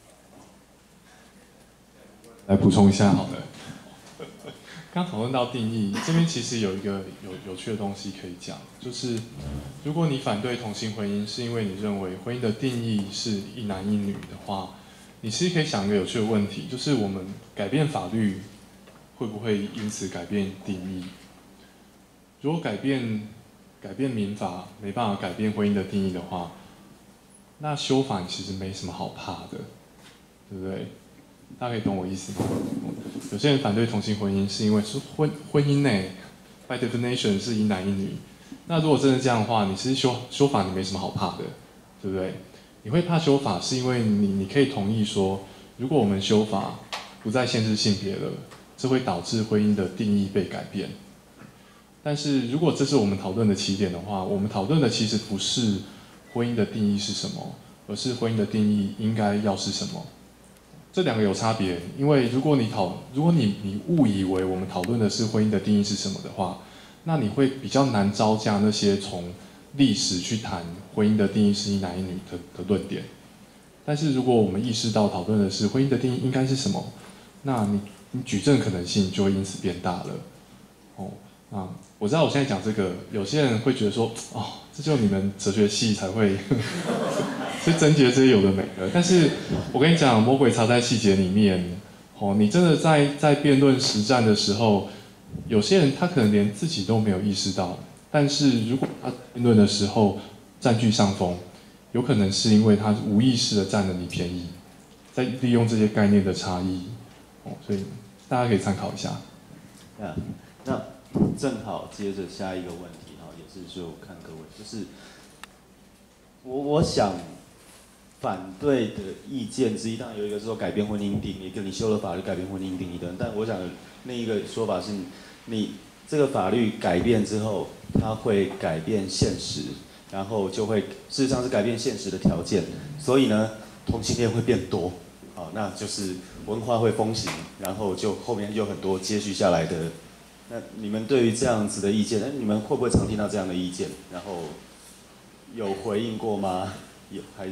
来补充一下好了。刚讨论到定义，这边其实有一个有有趣的东西可以讲，就是如果你反对同性婚姻，是因为你认为婚姻的定义是一男一女的话，你其实可以想一个有趣的问题，就是我们改变法律会不会因此改变定义？如果改变改变民法没办法改变婚姻的定义的话，那修法其实没什么好怕的，对不对？大家可以懂我意思吗？有些人反对同性婚姻，是因为是婚婚姻内 by definition 是一男一女。那如果真的这样的话，你其实修修法你没什么好怕的，对不对？你会怕修法，是因为你你可以同意说，如果我们修法不再限制性别了，这会导致婚姻的定义被改变。但是如果这是我们讨论的起点的话，我们讨论的其实不是婚姻的定义是什么，而是婚姻的定义应该要是什么。这两个有差别，因为如果你讨，如果你你误以为我们讨论的是婚姻的定义是什么的话，那你会比较难招架那些从历史去谈婚姻的定义是一男一女的的论点。但是如果我们意识到讨论的是婚姻的定义应该是什么，那你你举证可能性就会因此变大了。哦，啊，我知道我现在讲这个，有些人会觉得说，哦，这就你们哲学系才会。是贞洁这些有的没的，但是我跟你讲，魔鬼藏在细节里面。哦，你真的在在辩论实战的时候，有些人他可能连自己都没有意识到，但是如果他辩论的时候占据上风，有可能是因为他无意识的占了你便宜，在利用这些概念的差异。哦，所以大家可以参考一下。 啊，那正好接着下一个问题哈，也是就看各位，就是我我想。反对的意见之一，当然有一个是说改变婚姻定义，跟你修了法律改变婚姻定义的。但我想另一个说法是，你这个法律改变之后，它会改变现实，然后就会事实上是改变现实的条件。所以呢，同性恋会变多，好，那就是文化会风行，然后就后面有很多接续下来的。那你们对于这样子的意见，那你们会不会常听到这样的意见？然后有回应过吗？有还？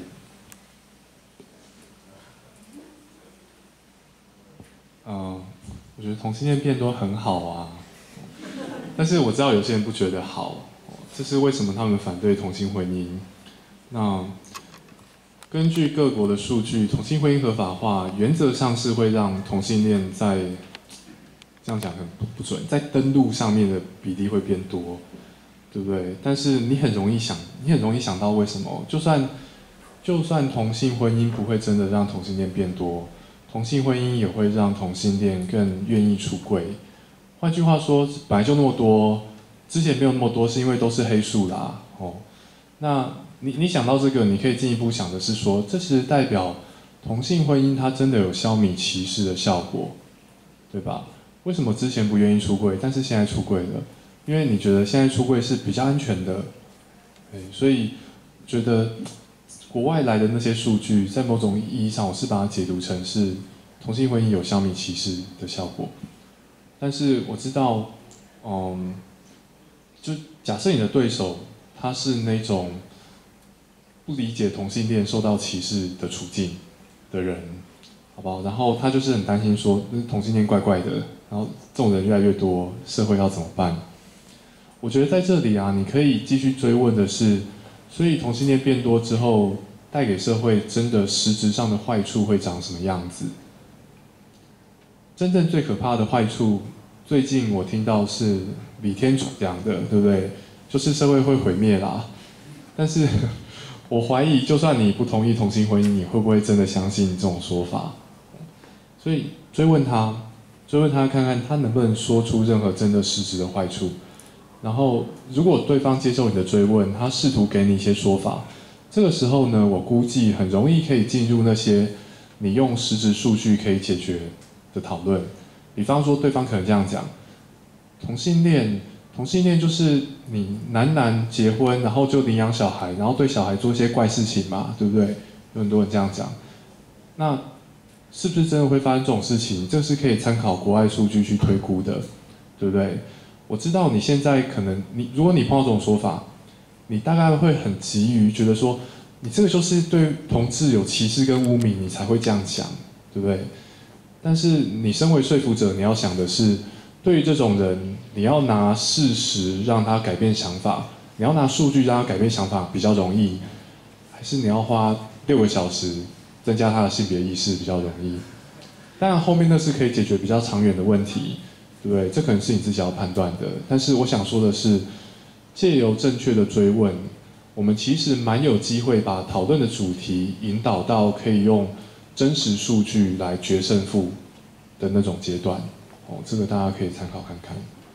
嗯，我觉得同性恋变多很好啊，但是我知道有些人不觉得好，这是为什么他们反对同性婚姻。那根据各国的数据，同性婚姻合法化原则上是会让同性恋在这样讲很不准，在登录上面的比例会变多。 对不对？但是你很容易想，你很容易想到为什么？就算就算同性婚姻不会真的让同性恋变多，同性婚姻也会让同性恋更愿意出柜。换句话说，本来就那么多，之前没有那么多，是因为都是黑数啦。哦，那你你想到这个，你可以进一步想的是说，这其实代表同性婚姻它真的有消弭歧视的效果，对吧？为什么之前不愿意出柜，但是现在出柜了？因为你觉得现在出柜是比较安全的，对，所以觉得国外来的那些数据，在某种意义上，我是把它解读成是同性婚姻有消弭歧视的效果。但是我知道，嗯，就假设你的对手他是那种不理解同性恋受到歧视的处境的人，好不好？然后他就是很担心说，同性恋怪怪的，然后这种人越来越多，社会要怎么办？我觉得在这里啊，你可以继续追问的是，所以同性恋变多之后，带给社会真的实质上的坏处会长什么样子？真正最可怕的坏处，最近我听到是李天主讲的，对不对？就是社会会毁灭啦。但是我怀疑，就算你不同意同性婚姻，你会不会真的相信这种说法？所以追问他，追问他看看他能不能说出任何真的实质的坏处。然后，如果对方接受你的追问，他试图给你一些说法，这个时候呢，我估计很容易可以进入那些你用实质数据可以解决的讨论。比方说，对方可能这样讲：同性恋，同性恋就是你男男结婚，然后就领养小孩，然后对小孩做一些怪事情嘛，对不对？有很多人这样讲。那是不是真的会发生这种事情？这是可以参考国外数据去推估的，对不对？我知道你现在可能你，如果你碰到这种说法，你大概会很急于觉得说，你这个就是对同志有歧视跟污名，你才会这样想，对不对？但是你身为说服者，你要想的是，对于这种人，你要拿事实让他改变想法，你要拿数据让他改变想法比较容易，还是你要花六个小时增加他的性别意识比较容易？当然后面那是可以解决比较长远的问题。对不对？这可能是你自己要判断的。但是我想说的是，借由正确的追问，我们其实蛮有机会把讨论的主题引导到可以用真实数据来决胜负的那种阶段。哦，这个大家可以参考看看。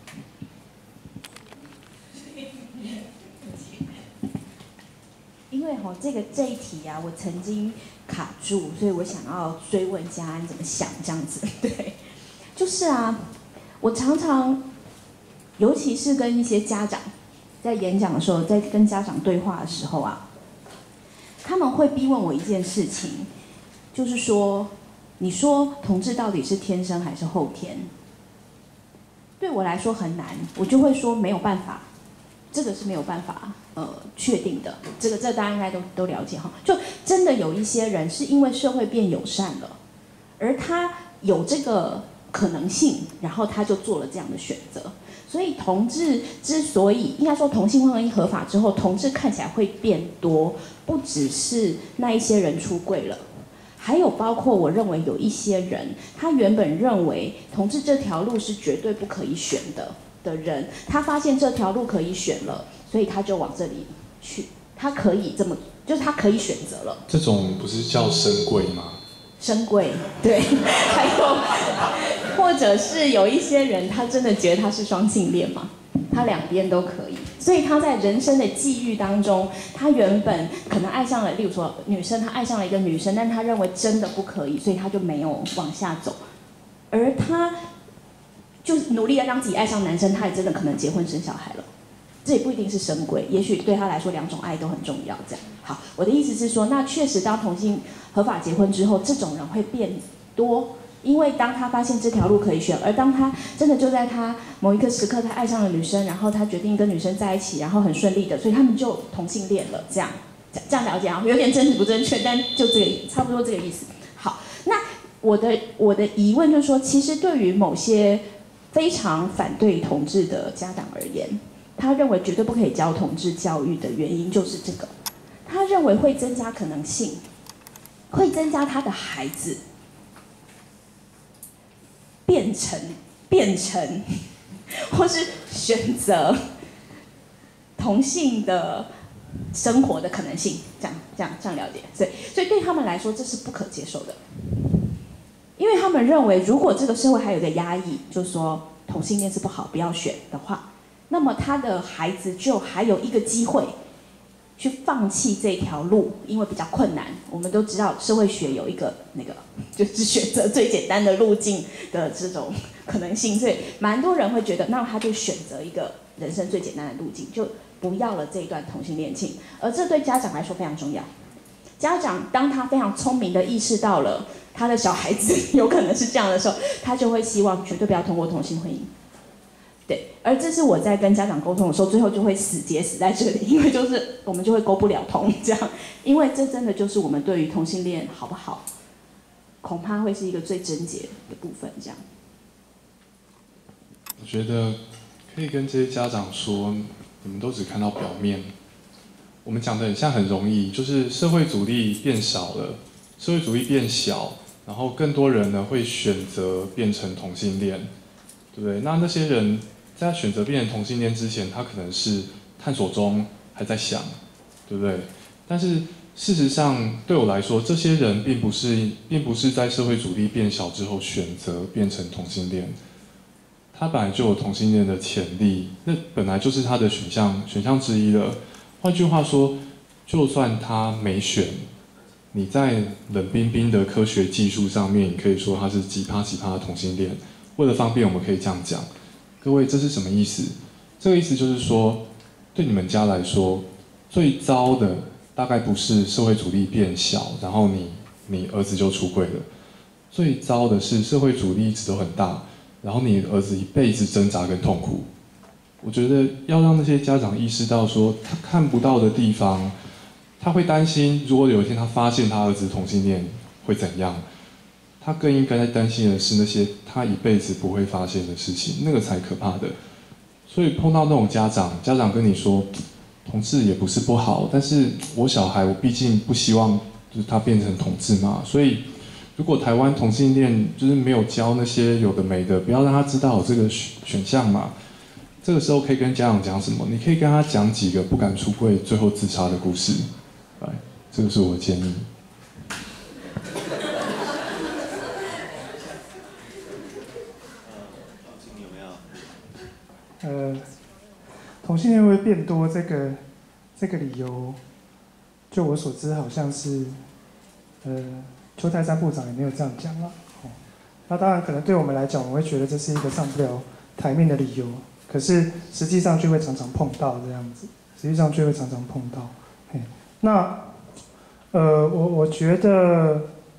因为哈、哦、这个这一题啊，我曾经卡住，所以我想要追问嘉安怎么想这样子。对，就是啊。我常常，尤其是跟一些家长在演讲的时候，在跟家长对话的时候啊，他们会逼问我一件事情，就是说，你说同志到底是天生还是后天？对我来说很难，我就会说没有办法，这个是没有办法呃确定的。这个这大家应该都都了解哈。就真的有一些人是因为社会变友善了，而他有这个可能性，然后他就做了这样的选择。所以同志之所以应该说同性婚姻合法之后，同志看起来会变多，不只是那一些人出柜了，还有包括我认为有一些人，他原本认为同志这条路是绝对不可以选的的人，他发现这条路可以选了，所以他就往这里去，他可以这么，就是他可以选择了。 这种不是叫深柜吗？ 深柜，对，还有或者是有一些人，他真的觉得他是双性恋嘛，他两边都可以，所以他在人生的际遇当中，他原本可能爱上了，例如说女生，他爱上了一个女生，但他认为真的不可以，所以他就没有往下走，而他就努力的让自己爱上男生，他也真的可能结婚生小孩了。这也不一定是深柜，也许对他来说两种爱都很重要。这样好，我的意思是说，那确实当同性合法结婚之后，这种人会变多，因为当他发现这条路可以选，而当他真的就在他某一个时刻，他爱上了女生，然后他决定跟女生在一起，然后很顺利的，所以他们就同性恋了。这样这样了解啊？有点正不正确，但就这个差不多这个意思。好，那我的我的疑问就是说，其实对于某些非常反对同志的家长而言，他认为绝对不可以教同志教育的原因就是这个，他认为会增加可能性，会增加他的孩子变成变成，或是选择同性的生活的可能性，这样这样这样了解。所以所以对他们来说这是不可接受的，因为他们认为如果这个社会还有一个压抑，就是说同性恋是不好，不要选的话，那么他的孩子就还有一个机会去放弃这条路，因为比较困难。我们都知道社会学有一个那个就是选择最简单的路径的这种可能性，所以蛮多人会觉得，那他就选择一个人生最简单的路径，就不要了这一段同性恋情。而这对家长来说非常重要。家长当他非常聪明的意识到了他的小孩子有可能是这样的时候，他就会希望绝对不要通过同性婚姻。对，而这是我在跟家长沟通的时候，最后就会死结死在这里，因为就是我们就会沟不了通这样，因为这真的就是我们对于同性恋好不好，恐怕会是一个最症结的部分这样。 我觉得可以跟这些家长说，你们都只看到表面。我们讲的很像很容易，就是社会阻力变少了，社会阻力变小，然后更多人呢会选择变成同性恋，对不对？那那些人在他选择变成同性恋之前，他可能是探索中，还在想，对不对？但是事实上，对我来说，这些人并不是，并不是在社会阻力变小之后选择变成同性恋，他本来就有同性恋的潜力，那本来就是他的选项选项之一了。换句话说，就算他没选，你在冷冰冰的科学技术上面，你可以说他是几趴几趴的同性恋。为了方便，我们可以这样讲。各位，这是什么意思？这个意思就是说，对你们家来说，最糟的大概不是社会阻力变小，然后你你儿子就出柜了。最糟的是社会阻力一直都很大，然后你儿子一辈子挣扎跟痛苦。我觉得要让那些家长意识到说，他看不到的地方，他会担心，如果有一天他发现他儿子同性恋会怎样？他更应该担心的是那些他一辈子不会发现的事情，那个才可怕的。所以碰到那种家长，家长跟你说，同志也不是不好，但是我小孩我毕竟不希望就是他变成同志嘛，所以如果台湾同性恋就是没有教那些有的没的，不要让他知道有这个选项嘛。这个时候可以跟家长讲什么？你可以跟他讲几个不敢出柜最后自杀的故事，来，这个是我的建议。 呃，同性恋会变多，这个这个理由，就我所知，好像是，呃，邱泰山部长也没有这样讲了。哦，那当然，可能对我们来讲，我们会觉得这是一个上不了台面的理由，可是实际上就会常常碰到这样子，实际上就会常常碰到。嘿，那，呃，我我觉得，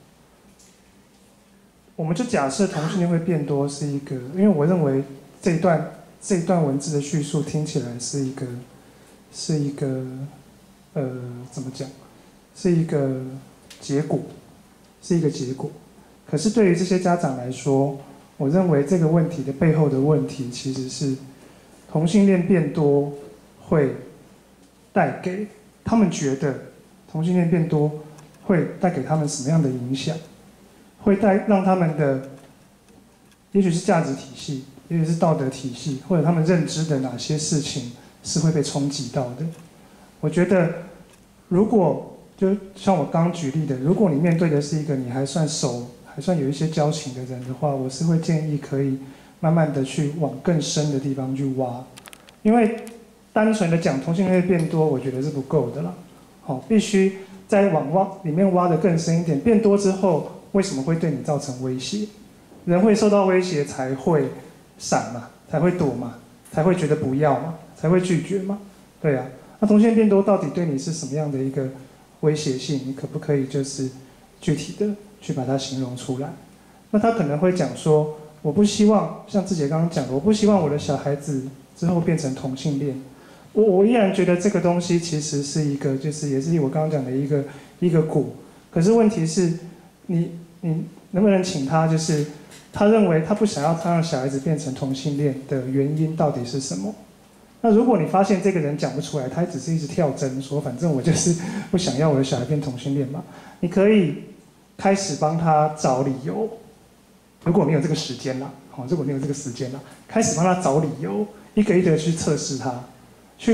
我们就假设同性恋会变多是一个，因为我认为这一段。这一段文字的叙述听起来是一个，是一个，呃，怎么讲？是一个结果，是一个结果。可是对于这些家长来说，我认为这个问题的背后的问题其实是同性恋变多会带给他们觉得同性恋变多会带给他们什么样的影响？会带让他们的，也许是价值体系。也许是道德体系，或者他们认知的哪些事情是会被冲击到的。我觉得，如果就像我刚刚举例的，如果你面对的是一个你还算熟、还算有一些交情的人的话，我是会建议可以慢慢的去往更深的地方去挖，因为单纯的讲同性恋变多，我觉得是不够的啦。好，必须再往挖里面挖得更深一点。变多之后，为什么会对你造成威胁？人会受到威胁才会闪嘛，才会躲嘛，才会觉得不要嘛，才会拒绝嘛，对啊。那同性恋变多到底对你是什么样的一个威胁性？你可不可以就是具体的去把它形容出来？那他可能会讲说，我不希望像志杰刚刚讲的，我不希望我的小孩子之后变成同性恋。我我依然觉得这个东西其实是一个，就是也是我刚刚讲的一个一个果。可是问题是，你你能不能请他就是？他认为他不想要他让小孩子变成同性恋的原因到底是什么？那如果你发现这个人讲不出来，他只是一直跳针说反正我就是不想要我的小孩变同性恋嘛，你可以开始帮他找理由。如果没有这个时间啦，好，如果没有这个时间啦，开始帮他找理由，一个一个去测试他，去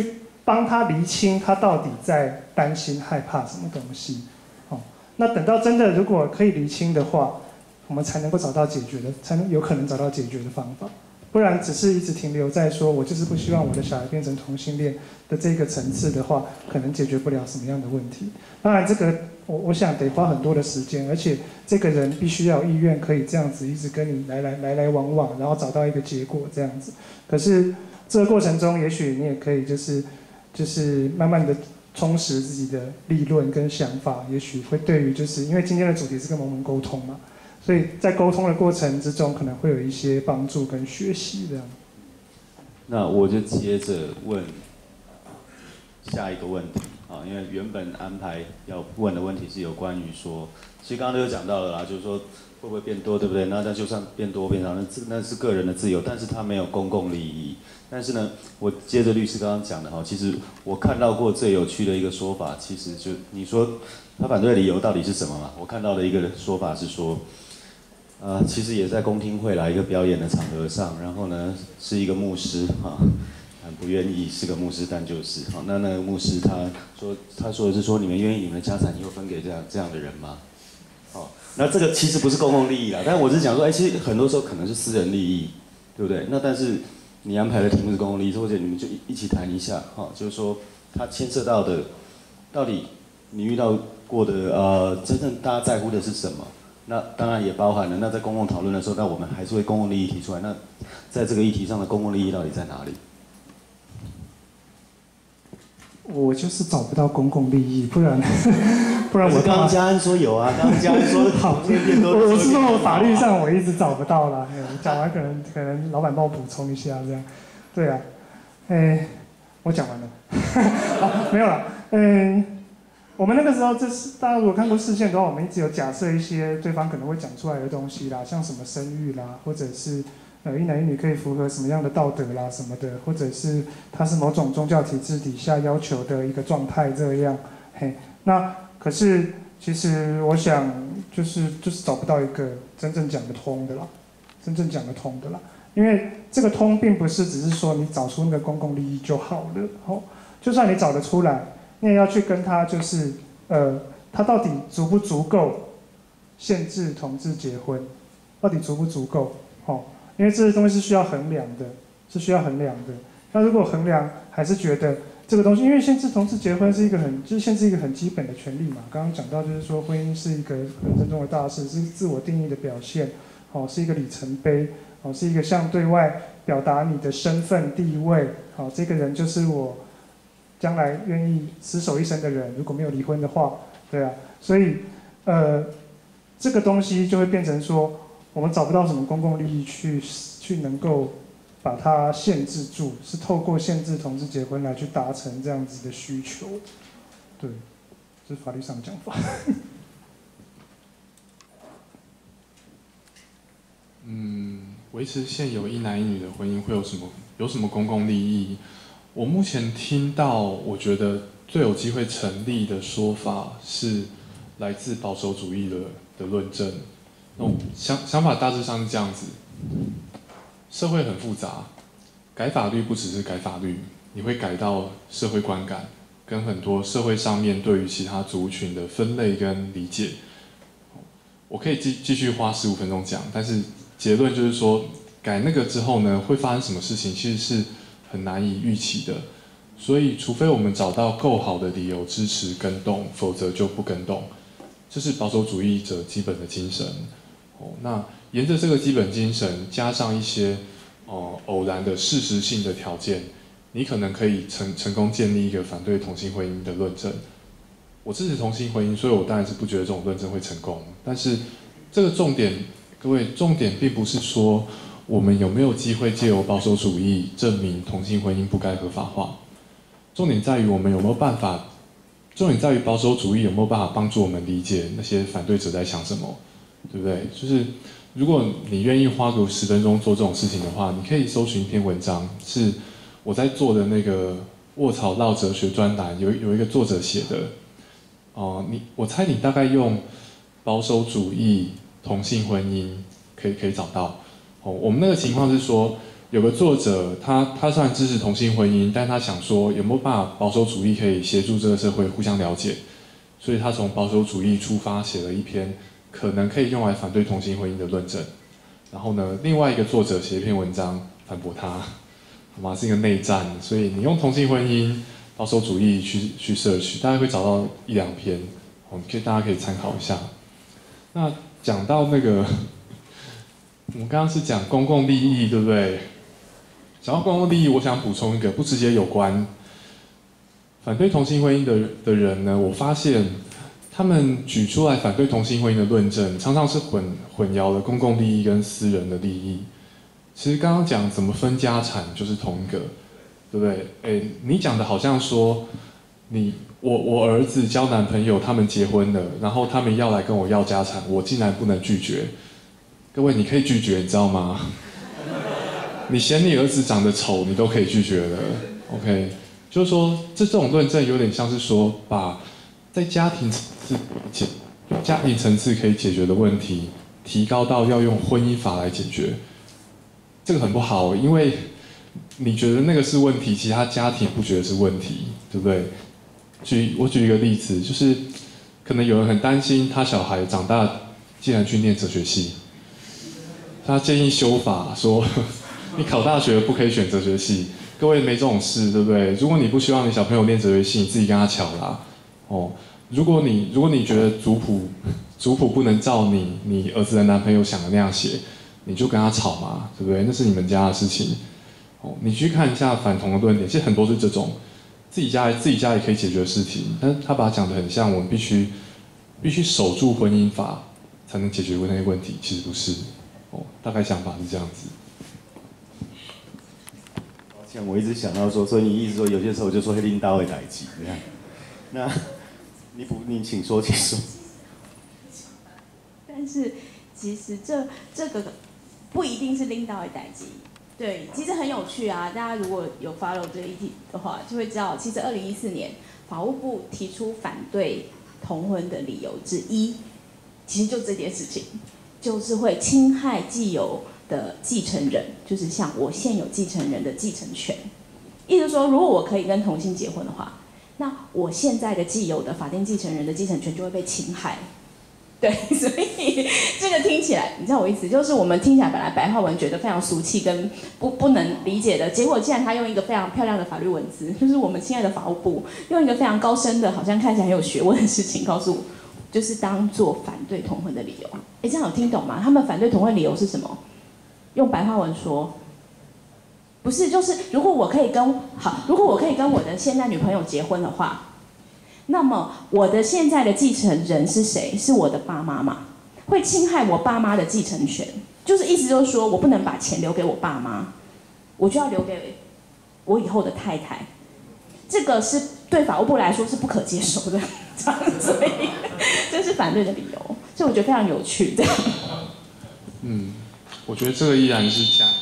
帮他厘清他到底在担心害怕什么东西。哦，那等到真的如果可以厘清的话，我们才能够找到解决的，才能有可能找到解决的方法。不然只是一直停留在说我就是不希望我的小孩变成同性恋的这个层次的话，可能解决不了什么样的问题。当然这个我我想得花很多的时间，而且这个人必须要有意愿可以这样子一直跟你来来来来往往，然后找到一个结果这样子。可是这个过程中，也许你也可以就是就是慢慢的充实自己的理论跟想法，也许会对于就是因为今天的主题是跟萌萌沟通嘛。所以在沟通的过程之中，可能会有一些帮助跟学习这样。 那我就接着问下一个问题啊，因为原本安排要问的问题是有关于说，其实刚刚都有讲到了啦，就是说会不会变多，对不对？那那就算变多变少，那那是个人的自由，但是它没有公共利益。但是呢，我接着律师刚刚讲的哈，其实我看到过最有趣的一个说法，其实就你说他反对的理由到底是什么嘛？我看到的一个说法是说。呃，其实也在公听会啦，一个表演的场合上，然后呢是一个牧师哈，很不愿意是个牧师，但就是好，那那个牧师他说他说的是说你们愿意你们的家产以后分给这样这样的人吗？好，那这个其实不是公共利益啦，但我是讲说，哎，其实很多时候可能是私人利益，对不对？那但是你安排的题目是公共利益，或者你们就一起谈一下哈，就是说它牵涉到的到底你遇到过的呃，真正大家在乎的是什么？那当然也包含了，那在公共讨论的时候，那我们还是会公共利益提出来。那在这个议题上的公共利益到底在哪里？ 我就是找不到公共利益，不然不然我刚刚嘉安说有啊，刚刚嘉安说好， 我我是说我法律上我一直找不到啦。讲完可能可能老板帮我补充一下这样。对啊，哎，我讲完了，好没有了，嗯。我们那个时候，就是大家如果看过视线的话，我们一直有假设一些对方可能会讲出来的东西啦，像什么生育啦，或者是呃一男一女可以符合什么样的道德啦什么的，或者是它是某种宗教体制底下要求的一个状态这样。嘿，那可是其实我想就是就是找不到一个真正讲得通的啦，真正讲得通的啦，因为这个通并不是只是说你找出那个公共利益就好了，哦，就算你找得出来。你也要去跟他，就是，呃，他到底足不足够限制同志结婚？到底足不足够？哦，因为这些东西是需要衡量的，是需要衡量的。那如果衡量还是觉得这个东西，因为限制同志结婚是一个很，就是限制一个很基本的权利嘛。刚刚讲到就是说，婚姻是一个人生中的大事，是自我定义的表现，哦，是一个里程碑，哦，是一个向对外表达你的身份地位，哦，这个人就是我。将来愿意厮守一生的人，如果没有离婚的话，对啊，所以，呃，这个东西就会变成说，我们找不到什么公共利益去去能够把它限制住，是透过限制同志结婚来去达成这样子的需求，对，这是法律上的讲法。 嗯，维持现有一男一女的婚姻会有什么有什么公共利益？我目前听到，我觉得最有机会成立的说法是来自保守主义的的论证。那种想想法大致上是这样子：社会很复杂，改法律不只是改法律，你会改到社会观感，跟很多社会上面对于其他族群的分类跟理解。我可以继继续花十五分钟讲，但是结论就是说，改那个之后呢，会发生什么事情，其实是很难以预期的，所以除非我们找到够好的理由支持更动，否则就不更动。这是保守主义者基本的精神。哦，那沿着这个基本精神，加上一些哦、呃、偶然的事实性的条件，你可能可以成成功建立一个反对同性婚姻的论证。我支持同性婚姻，所以我当然是不觉得这种论证会成功。但是这个重点，各位，重点并不是说我们有没有机会借由保守主义证明同性婚姻不该合法化？重点在于我们有没有办法，重点在于保守主义有没有办法帮助我们理解那些反对者在想什么，对不对？就是如果你愿意花个十分钟做这种事情的话，你可以搜寻一篇文章，是我在做的那个卧槽绕哲学专栏，有有一个作者写的，哦、呃，你我猜你大概用保守主义同性婚姻可以可以找到。哦，我们那个情况是说， 有个作者，他他虽然支持同性婚姻，但他想说有没有办法保守主义可以协助这个社会互相了解，所以他从保守主义出发写了一篇可能可以用来反对同性婚姻的论证。然后呢，另外一个作者写一篇文章反驳他，好吗？是一个内战，所以你用同性婚姻、保守主义去去摄取，大概会找到一两篇，哦，可以大家可以参考一下。那讲到那个，我们刚刚是讲公共利益，对不对？讲到公共利益，我想补充一个不直接有关反对同性婚姻的的人呢，我发现他们举出来反对同性婚姻的论证，常常是混混淆了公共利益跟私人的利益。其实刚刚讲怎么分家产就是同一个，对不对？哎，你讲的好像说你我我儿子交男朋友，他们结婚了，然后他们要来跟我要家产，我竟然不能拒绝。各位，你可以拒绝，你知道吗？你嫌你儿子长得丑，你都可以拒绝的 ，OK？ 就是说，这这种论证有点像是说，把在家庭层次解家庭层次可以解决的问题，提高到要用婚姻法来解决，这个很不好，因为你觉得那个是问题，其他家庭不觉得是问题，对不对？举我举一个例子，就是可能有人很担心他小孩长大竟然去念哲学系，他建议修法说。你考大学不可以选哲学系，各位没这种事，对不对？如果你不希望你小朋友念哲学系，你自己跟他巧啦。哦，如果你如果你觉得族谱族谱不能照你你儿子的男朋友想的那样写，你就跟他吵嘛，对不对？那是你们家的事情。哦，你去看一下反同的论点，其实很多是这种自己家自己家也可以解决的事情，但是他把它讲得很像我们必须必须守住婚姻法才能解决那些问题，其实不是。哦，大概想法是这样子。 像我一直想到说，所以你意思说有些时候就说会拎刀会代志这样，那你不你请说，请说。 但是其实这这个不一定是拎刀会代志，对，其实很有趣啊。大家如果有 follow 这一题的话，就会知道，其实二零一四年法务部提出反对同婚的理由之一，其实就这件事情，就是会侵害既有的继承人，就是像我现有继承人的继承权。意思说，如果我可以跟同性结婚的话，那我现在的既有的法定继承人的继承权就会被侵害。对，所以这个听起来，你知道我意思，就是我们听起来本来白话文觉得非常俗气跟不不能理解的，结果既然他用一个非常漂亮的法律文字，就是我们亲爱的法务部用一个非常高深的，好像看起来很有学问的事情告诉我，就是当做反对同婚的理由。哎，这样有听懂吗？他们反对同婚理由是什么？用白话文说，不是，就是如果我可以跟好，如果我可以跟我的现在女朋友结婚的话，那么我的现在的继承人是谁？是我的爸妈嘛？会侵害我爸妈的继承权，就是意思就是说我不能把钱留给我爸妈，我就要留给我以后的太太。这个是对法务部来说是不可接受的，所以这是反对的理由。所以我觉得非常有趣的。 嗯。我觉得这个依然是家。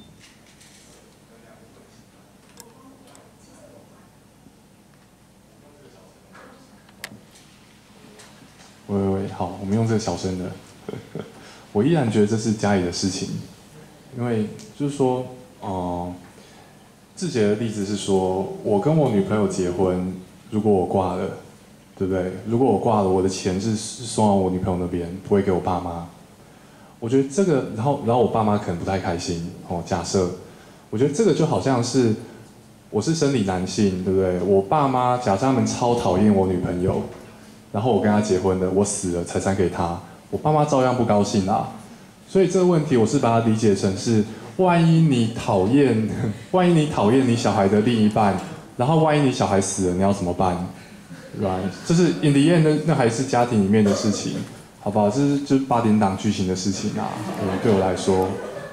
喂喂喂，好，我们用这个小声的。我依然觉得这是家里的事情，因为就是说，哦、呃，志杰的例子是说，我跟我女朋友结婚，如果我挂了，对不对？如果我挂了，我的钱是是送到我女朋友那边，不会给我爸妈。我觉得这个，然后然后我爸妈可能不太开心哦。假设，我觉得这个就好像是我是生理男性，对不对？我爸妈假设他们超讨厌我女朋友，然后我跟她结婚了，我死了财产给她，我爸妈照样不高兴啦。所以这个问题我是把它理解成是，万一你讨厌，万一你讨厌你小孩的另一半，然后万一你小孩死了，你要怎么办？对吧？就是 in the end 那那还是家庭里面的事情。好不好？这是就是八点档剧情的事情啊，对，对我来说。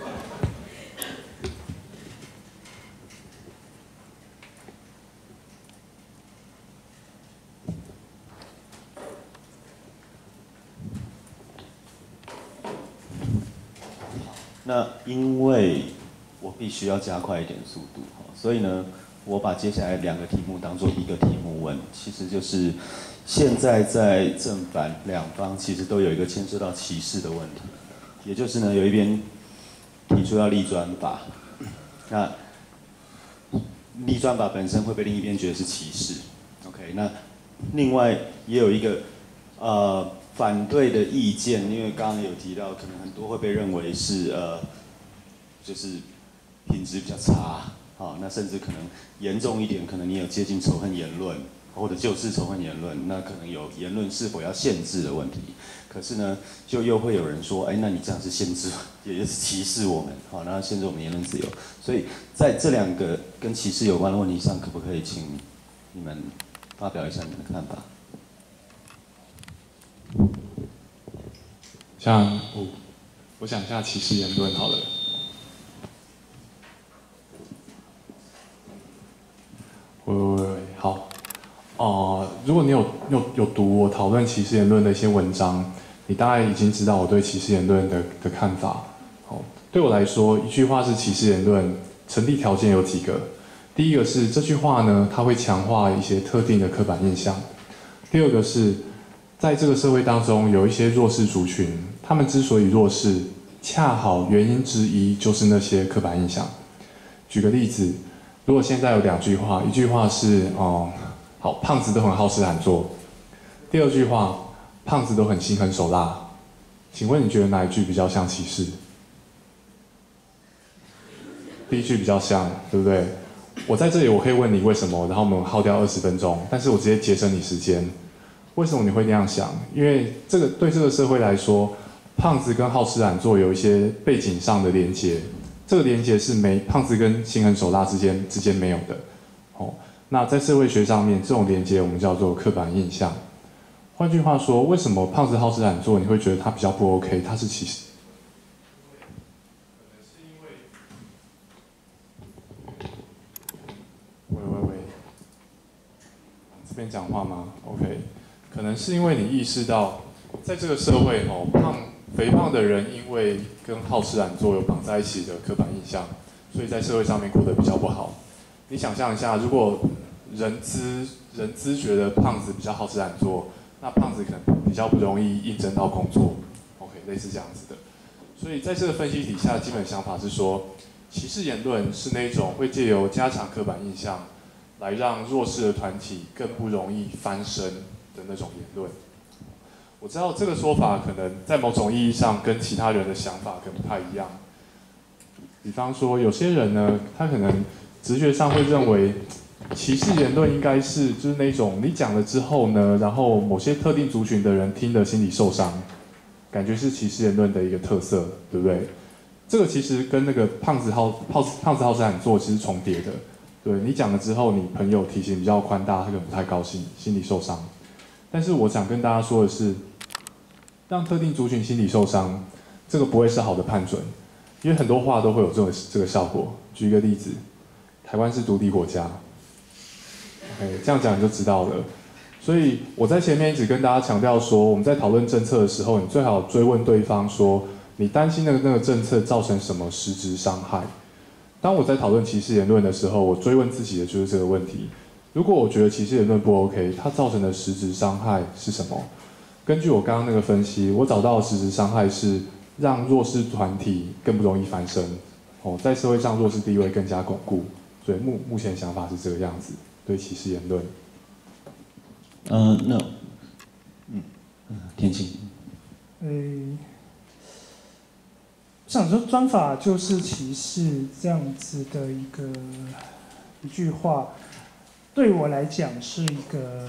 那因为我必须要加快一点速度，所以呢，我把接下来两个题目当做一个题目问，其实就是。现在在正反两方其实都有一个牵涉到歧视的问题，也就是呢，有一边提出要立专法， 那立专法本身会被另一边觉得是歧视。OK， 那另外也有一个呃反对的意见，因为刚刚有提到，可能很多会被认为是呃就是品质比较差。啊，那甚至可能严重一点，可能你有接近仇恨言论，或者就是仇恨言论，那可能有言论是否要限制的问题。可是呢，就又会有人说，哎，那你这样是限制，也就是歧视我们，好，然后限制我们言论自由。所以在这两个跟歧视有关的问题上，可不可以请你们发表一下你们的看法？ 像我，我讲一下歧视言论好了。喂喂喂，好，哦、呃，如果你有有有读我讨论歧视言论的一些文章，你大概已经知道我对歧视言论的的看法。好，对我来说，一句话是歧视言论，成立条件有几个。第一个是这句话呢，它会强化一些特定的刻板印象。第二个是，在这个社会当中，有一些弱势族群，他们之所以弱势，恰好原因之一就是那些刻板印象。举个例子。如果现在有两句话，一句话是哦、嗯，好，胖子都很好吃懒做；第二句话，胖子都很心狠手辣。请问你觉得哪一句比较像歧视？第一句比较像，对不对？我在这里我可以问你为什么，然后我们耗掉二十分钟，但是我直接节省你时间。为什么你会那样想？因为这个对这个社会来说，胖子跟好吃懒做有一些背景上的连结。这个连结是没胖子跟心狠手辣之间之间没有的，哦，那在社会学上面，这种连结我们叫做刻板印象。换句话说，为什么胖子好吃懒做，你会觉得他比较不 OK？ 他是歧视？喂喂喂，这边讲话吗 ？OK， 可能是因为你意识到，在这个社会哦，胖。肥胖的人因为跟好吃懒做有绑在一起的刻板印象，所以在社会上面过得比较不好。你想象一下，如果人资人资觉得胖子比较好吃懒做，那胖子可能比较不容易应征到工作。OK， 类似这样子的。所以在这个分析底下，基本想法是说，歧视言论是那种会借由加强刻板印象，来让弱势的团体更不容易翻身的那种言论。我知道这个说法可能在某种意义上跟其他人的想法可能不太一样。比方说，有些人呢，他可能直觉上会认为，歧视言论应该是就是那种你讲了之后呢，然后某些特定族群的人听了心里受伤，感觉是歧视言论的一个特色，对不对？这个其实跟那个胖子好胖胖子好吃懒做其实重叠的。对你讲了之后，你朋友体型比较宽大，他可能不太高兴，心里受伤。但是我想跟大家说的是，让特定族群心理受伤，这个不会是好的判准，因为很多话都会有这种这个效果。举一个例子，台湾是独立国家 ，OK， 这样讲你就知道了。所以我在前面一直跟大家强调说，我们在讨论政策的时候，你最好追问对方说，你担心的那个政策造成什么实质伤害？当我在讨论歧视言论的时候，我追问自己的就是这个问题。如果我觉得歧视言论不 OK， 它造成的实质伤害是什么？根据我刚刚那个分析，我找到的实质伤害是让弱势团体更不容易翻身，哦，在社会上弱势地位更加巩固。所以目目前想法是这个样子，对歧视言论。 呃，那，嗯，田青。 呃，我想说专法就是歧视这样子的一个一句话，对我来讲是一个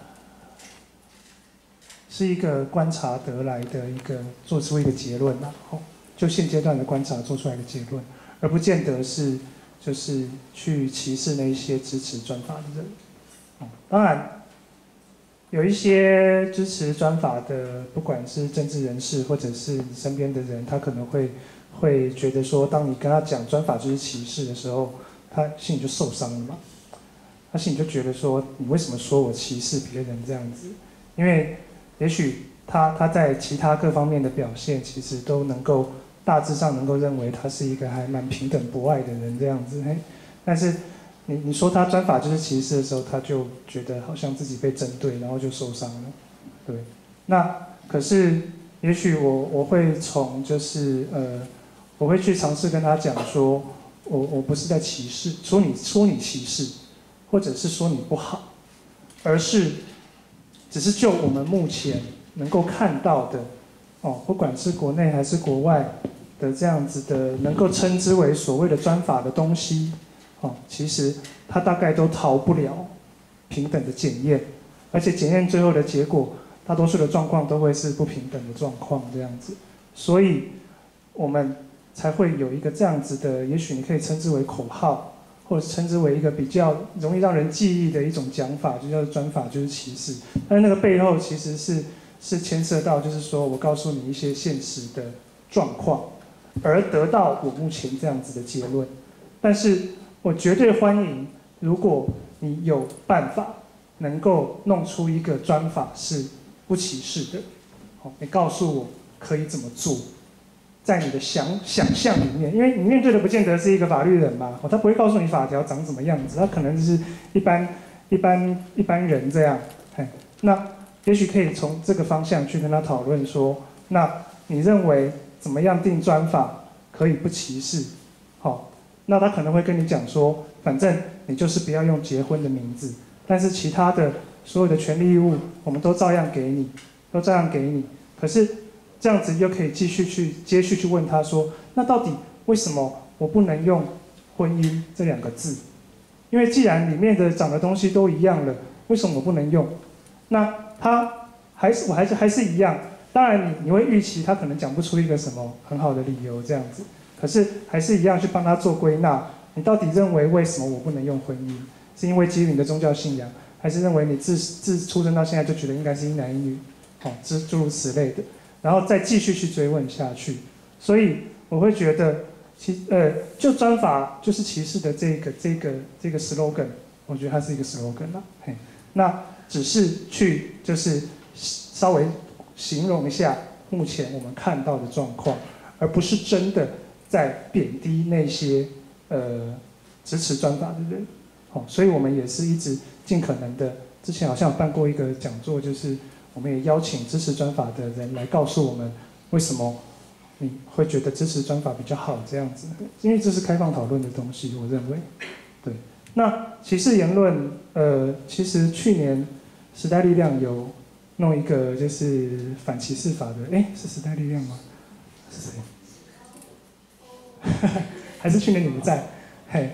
是一个观察得来的一个做出一个结论啦，哦，就现阶段的观察做出来的结论，而不见得是就是去歧视那一些支持专法的人。哦，当然。有一些支持专法的，不管是政治人士或者是你身边的人，他可能会会觉得说，当你跟他讲专法就是歧视的时候，他心里就受伤了嘛。他心里就觉得说，你为什么说我歧视别人这样子？因为也许他他在其他各方面的表现，其实都能够大致上能够认为他是一个还蛮平等博爱的人这样子。嘿，但是。你你说他专法就是歧视的时候，他就觉得好像自己被针对，然后就受伤了，对。那可是，也许我我会从就是呃，我会去尝试跟他讲说， 我我不是在歧视，说你说你歧视，或者是说你不好，而是只是就我们目前能够看到的，哦，不管是国内还是国外的这样子的，能够称之为所谓的专法的东西，哦，其实它大概都逃不了平等的检验，而且检验最后的结果，大多数的状况都会是不平等的状况这样子，所以我们才会有一个这样子的，也许你可以称之为口号，或者称之为一个比较容易让人记忆的一种讲法，就叫做专法就是歧视。但是那个背后其实是是牵涉到，就是说我告诉你一些现实的状况，而得到我目前这样子的结论。但是我绝对欢迎，如果你有办法能够弄出一个专法是不歧视的，好，你告诉我可以怎么做。在你的想想象里面，因为你面对的不见得是一个法律人嘛，他不会告诉你法条长什么样子，他可能就是一般一般一般人这样。那也许可以从这个方向去跟他讨论说，那你认为怎么样定专法可以不歧视？好，那他可能会跟你讲说，反正你就是不要用结婚的名字，但是其他的所有的权利义务我们都照样给你，都照样给你。可是这样子又可以继续去接续去问他说，那到底为什么我不能用婚姻这两个字？因为既然里面的长的东西都一样了，为什么我不能用？那他还是我还是还是一样。当然你你会预期他可能讲不出一个什么很好的理由这样子，可是还是一样去帮他做归纳。你到底认为为什么我不能用婚姻？是因为基于你的宗教信仰，还是认为你自自出生到现在就觉得应该是一男一女？好，诸诸如此类的。然后再继续去追问下去，所以我会觉得，其呃，就专法就是歧视的这个这个这个 slogan， 我觉得它是一个 slogan 啦，嘿，那只是去就是稍微形容一下目前我们看到的状况，而不是真的在贬低那些呃支持专法的人，好，所以我们也是一直尽可能的，之前好像有办过一个讲座，就是。我们也邀请支持专法的人来告诉我们，为什么你会觉得支持专法比较好这样子？因为这是开放讨论的东西，我认为。对，那歧视言论，呃，其实去年时代力量有弄一个就是反歧视法的，哎，是时代力量吗？是谁？还是去年你们在？嘿，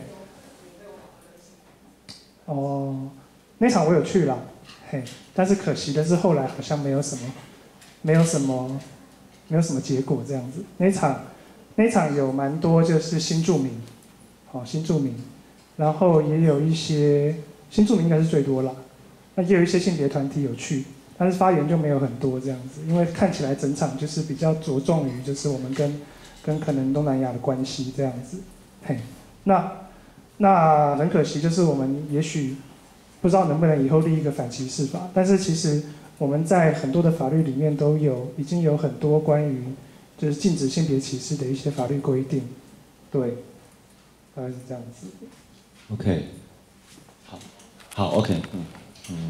哦，那场我有去啦。嘿，但是可惜的是，后来好像没有什么，没有什么，没有什么结果这样子。那场，那场有蛮多就是新住民，好、哦、新住民，然后也有一些新住民应该是最多啦。那也有一些性别团体有去，但是发言就没有很多这样子，因为看起来整场就是比较着重于就是我们跟跟可能东南亚的关系这样子。嘿，那那很可惜，就是我们也许。不知道能不能以后立一个反歧视法，但是其实我们在很多的法律里面都有，已经有很多关于就是禁止性别歧视的一些法律规定，对，大概是这样子。 OK， 好，好 ，OK， 嗯嗯。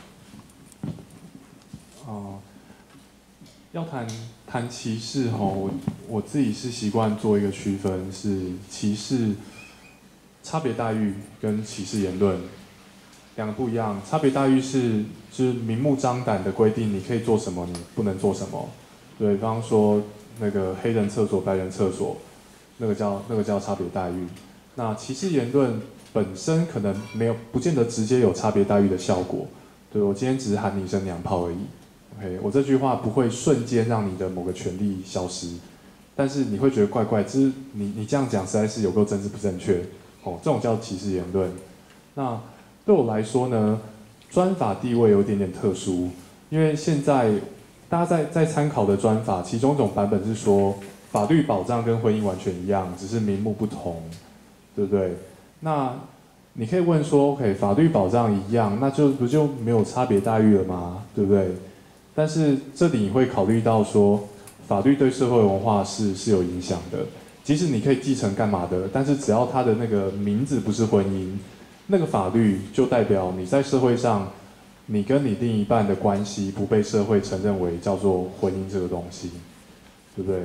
哦、呃，要谈谈歧视哈，我我自己是习惯做一个区分，是歧视、差别待遇跟歧视言论。两个不一样，差别待遇是就是明目张胆的规定，你可以做什么，你不能做什么。对，比方说那个黑人厕所、白人厕所，那个叫那个叫差别待遇。那歧视言论本身可能没有，不见得直接有差别待遇的效果。对，我今天只是喊你一声娘炮而已。OK， 我这句话不会瞬间让你的某个权利消失，但是你会觉得怪怪，就是你你这样讲实在是有够政治不正确。哦，这种叫歧视言论。那对我来说呢，专法地位有点点特殊，因为现在大家在在参考的专法，其中一种版本是说法律保障跟婚姻完全一样，只是名目不同，对不对？那你可以问说 ，OK， 法律保障一样，那就不就没有差别待遇了吗？对不对？但是这里你会考虑到说，法律对社会文化是是有影响的，即使你可以继承干嘛的，但是只要它的那个名字不是婚姻。那个法律就代表你在社会上，你跟你另一半的关系不被社会承认为叫做婚姻这个东西，对不对？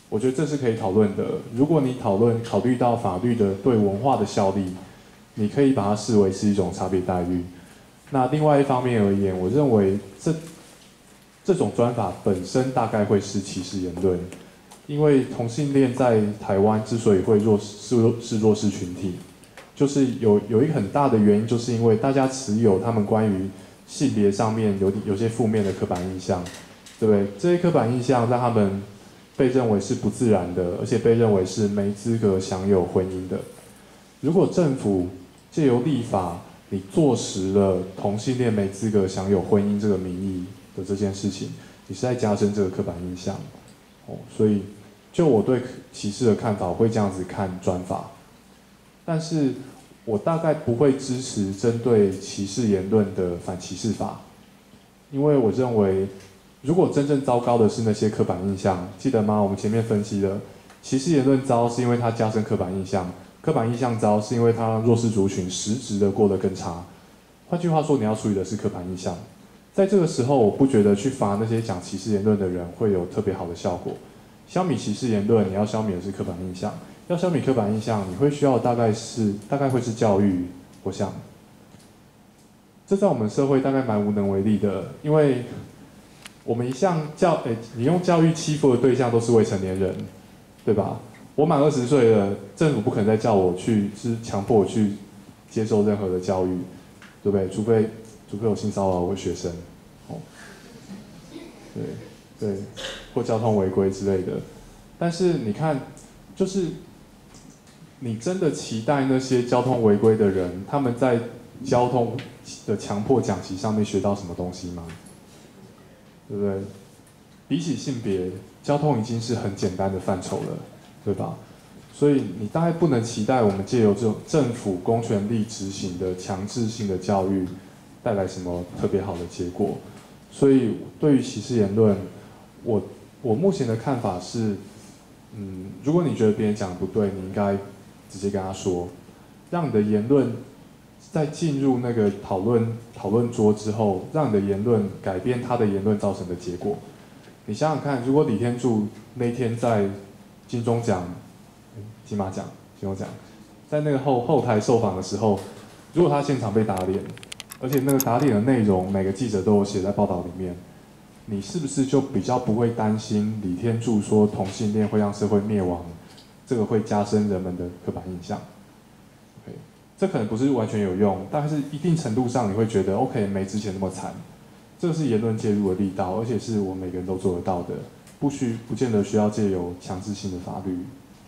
我觉得这是可以讨论的。如果你讨论考虑到法律的对文化的效力，你可以把它视为是一种差别待遇。那另外一方面而言，我认为这这种专法本身大概会是歧视言论，因为同性恋在台湾之所以会弱是是弱势群体，就是有有一个很大的原因，就是因为大家持有他们关于性别上面有有些负面的刻板印象，对不对？这些刻板印象让他们被认为是不自然的，而且被认为是没资格享有婚姻的。如果政府借由立法，你坐实了同性恋没资格享有婚姻这个名义的这件事情，你是在加深这个刻板印象。哦，所以就我对歧视的看法，我会这样子看专法。但是我大概不会支持针对歧视言论的反歧视法，因为我认为，如果真正糟糕的是那些刻板印象，记得吗？我们前面分析了，歧视言论糟是因为它加深刻板印象，刻板印象糟是因为它让弱势族群实质的过得更差。换句话说，你要处理的是刻板印象。在这个时候，我不觉得去罚那些讲歧视言论的人会有特别好的效果。消弭歧视言论，你要消弭的是刻板印象。要消弭刻板印象，你会需要大概是大概会是教育，我想，这在我们社会大概蛮无能为力的，因为我们一向教，诶，你用教育欺负的对象都是未成年人，对吧？我满二十岁了，政府不可能再叫我去，是强迫我去接受任何的教育，对不对？除非除非有性骚扰我的学生，哦，对对，或交通违规之类的。但是你看，就是你真的期待那些交通违规的人，他们在交通的强迫讲习上面学到什么东西吗？对不对？比起性别，交通已经是很简单的范畴了，对吧？所以你大概不能期待我们借由这种政府公权力执行的强制性的教育带来什么特别好的结果。所以对于歧视言论，我我目前的看法是，嗯，如果你觉得别人讲的不对，你应该直接跟他说，让你的言论在进入那个讨论讨论桌之后，让你的言论改变他的言论造成的结果。你想想看，如果李天柱那天在金钟奖、金马奖、金钟奖，在那个后后台受访的时候，如果他现场被打脸，而且那个打脸的内容每个记者都有写在报道里面，你是不是就比较不会担心李天柱说同性恋会让社会灭亡，这个会加深人们的刻板印象 ？OK， 这可能不是完全有用，但是一定程度上你会觉得 OK， 没之前那么惨。这个是言论介入的力道，而且是我们每个人都做得到的，不需不见得需要借由强制性的法律。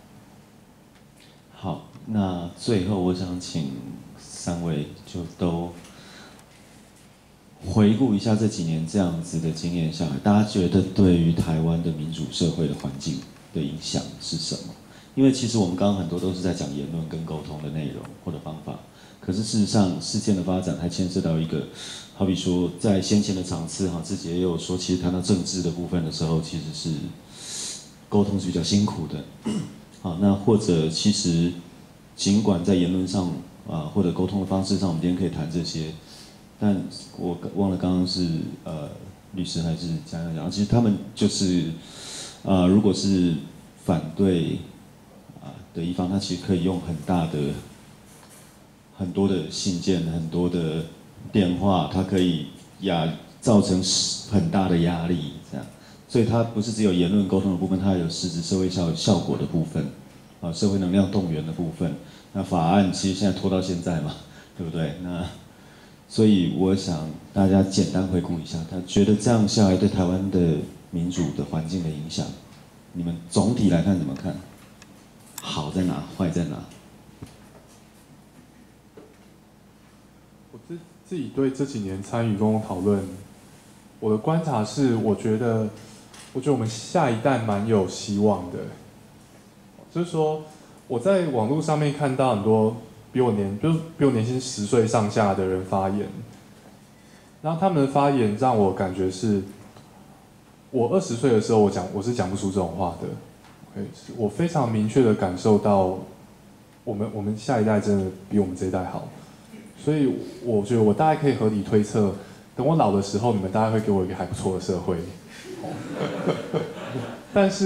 好，那最后我想请三位就都回顾一下这几年这样子的经验下来，大家觉得对于台湾的民主社会的环境的影响是什么？因为其实我们刚刚很多都是在讲言论跟沟通的内容或者方法，可是事实上事件的发展还牵涉到一个，好比说在先前的场次哈，自己也有说，其实谈到政治的部分的时候，其实是沟通是比较辛苦的。好，那或者其实尽管在言论上啊或者沟通的方式上，我们今天可以谈这些，但我忘了刚刚是呃律师还是讲讲讲，其实他们就是呃如果是反对啊的一方，他其实可以用很大的很多的信件、很多的电话，它可以压造成很大的压力，这样。所以它不是只有言论沟通的部分，它还有实质社会效效果的部分，啊，社会能量动员的部分。那法案其实现在拖到现在嘛，对不对？那所以我想大家简单回顾一下，他觉得这样下来对台湾的民主的环境的影响，你们总体来看怎么看？好在哪？坏在哪？ 我自自己对这几年参与公共讨论，我的观察是，我觉得，我觉得我们下一代蛮有希望的。就是说，我在网络上面看到很多比我年，就是比我年轻十岁上下的人发言，然后他们的发言让我感觉是，我二十岁的时候，我讲我是讲不出这种话的。OK， 我非常明确的感受到，我们我们下一代真的比我们这一代好。所以我觉得我大概可以合理推测，等我老的时候，你们大概会给我一个还不错的社会。但是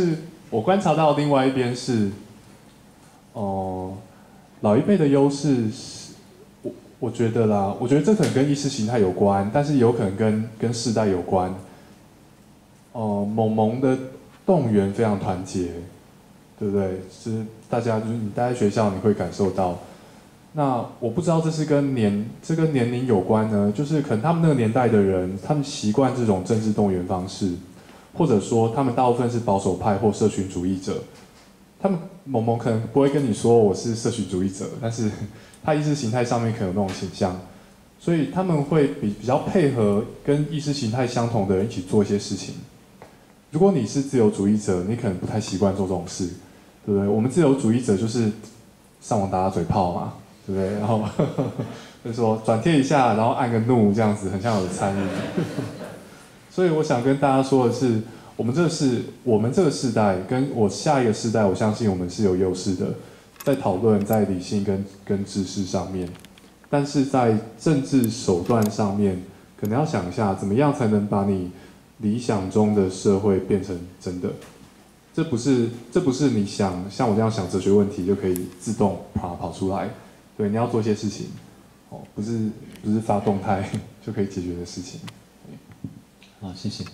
我观察到另外一边是，哦、呃，老一辈的优势是，我我觉得啦，我觉得这可能跟意识形态有关，但是有可能跟跟世代有关。哦、呃，萌萌的动员非常团结，对不对？就是大家就是你待在学校，你会感受到。那我不知道这是跟年这跟年龄有关呢，就是可能他们那个年代的人，他们习惯这种政治动员方式，或者说他们大部分是保守派或社群主义者。他们萌萌可能不会跟你说我是社群主义者，但是他意识形态上面可能有那种倾向，所以他们会比比较配合跟意识形态相同的人一起做一些事情。如果你是自由主义者，你可能不太习惯做这种事，对不对？我们自由主义者就是上网打打嘴炮嘛。对不对？然后呵呵就说转贴一下，然后按个怒，这样子很像有参与。所以我想跟大家说的是，我们这是我们这个世代跟我下一个世代，我相信我们是有优势的，在讨论在理性跟跟知识上面，但是在政治手段上面，可能要想一下，怎么样才能把你理想中的社会变成真的。这不是这不是你想像我这样想哲学问题就可以自动跑跑出来。对，你要做一些事情，哦，不是不是发动态就可以解决的事情。 好，谢谢。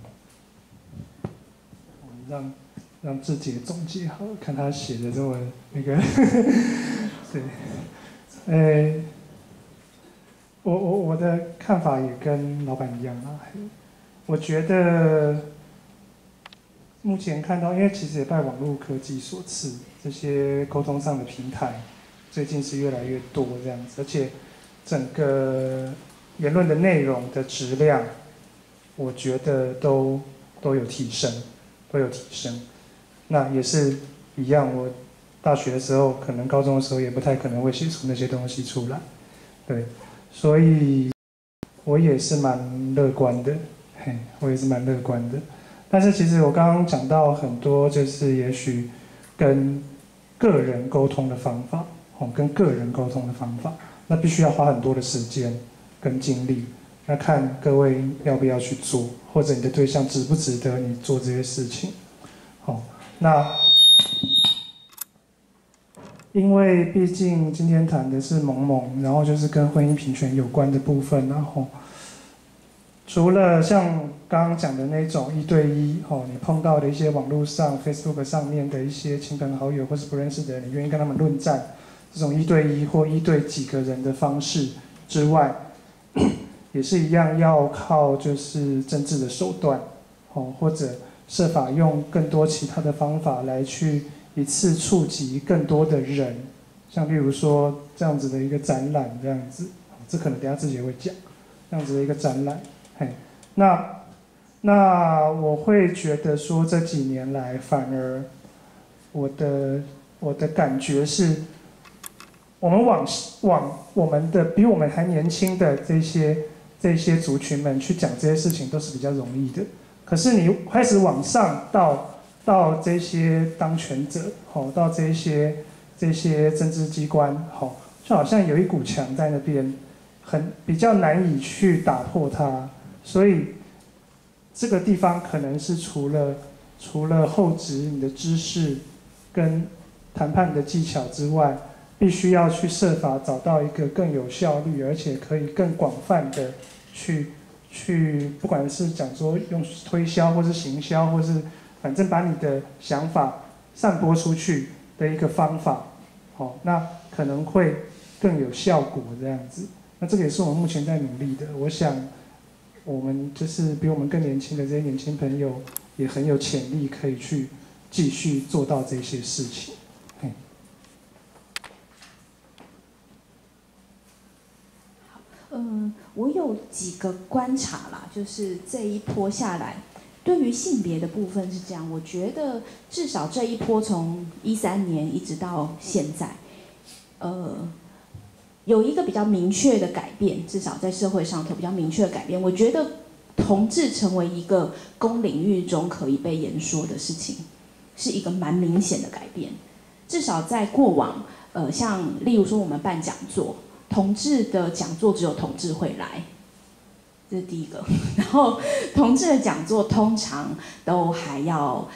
让让志杰总结好，看他写的这么那个，对，呃，我我我的看法也跟老板一样啊，我觉得目前看到，因为其实也拜网络科技所赐，这些沟通上的平台。最近是越来越多这样子，而且整个言论的内容的质量，我觉得都都有提升，都有提升。那也是一样，我大学的时候，可能高中的时候也不太可能会写出那些东西出来，对，所以我也是蛮乐观的，嘿，我也是蛮乐观的。但是其实我刚刚讲到很多，就是也许跟个人沟通的方法。哦，跟个人沟通的方法，那必须要花很多的时间跟精力。那看各位要不要去做，或者你的对象值不值得你做这些事情。好，那因为毕竟今天谈的是萌萌，然后就是跟婚姻平权有关的部分，然后除了像刚刚讲的那种一对一，哦，你碰到的一些网络上 Facebook 上面的一些亲朋好友或是不认识的人，你愿意跟他们论战。这种一对一或一对几个人的方式之外，也是一样要靠就是政治的手段，哦，或者设法用更多其他的方法来去一次触及更多的人，像例如说这样子的一个展览这样子，这可能等一下自己也会讲，这样子的一个展览，嘿，那那我会觉得说这几年来反而我的我的感觉是。我们往往我们的比我们还年轻的这些这些族群们去讲这些事情都是比较容易的，可是你开始往上到到这些当权者，吼，到这些这些政治机关，吼，就好像有一股墙在那边，很比较难以去打破它，所以这个地方可能是除了除了厚植你的知识跟谈判的技巧之外。必须要去设法找到一个更有效率，而且可以更广泛的去去，不管是讲说用推销，或是行销，或是反正把你的想法散播出去的一个方法，好，那可能会更有效果这样子。那这个也是我们目前在努力的。我想，我们就是比我们更年轻的这些年轻朋友，也很有潜力可以去继续做到这些事情。 嗯，我有几个观察啦，就是这一波下来，对于性别的部分是这样，我觉得至少这一波从一三年一直到现在，呃，有一个比较明确的改变，至少在社会上头比较明确的改变。我觉得同志成为一个公领域中可以被言说的事情，是一个蛮明显的改变。至少在过往，呃，像例如说我们办讲座。同志的讲座只有同志会来，这是第一个。然后同志的讲座通常都还要，呃，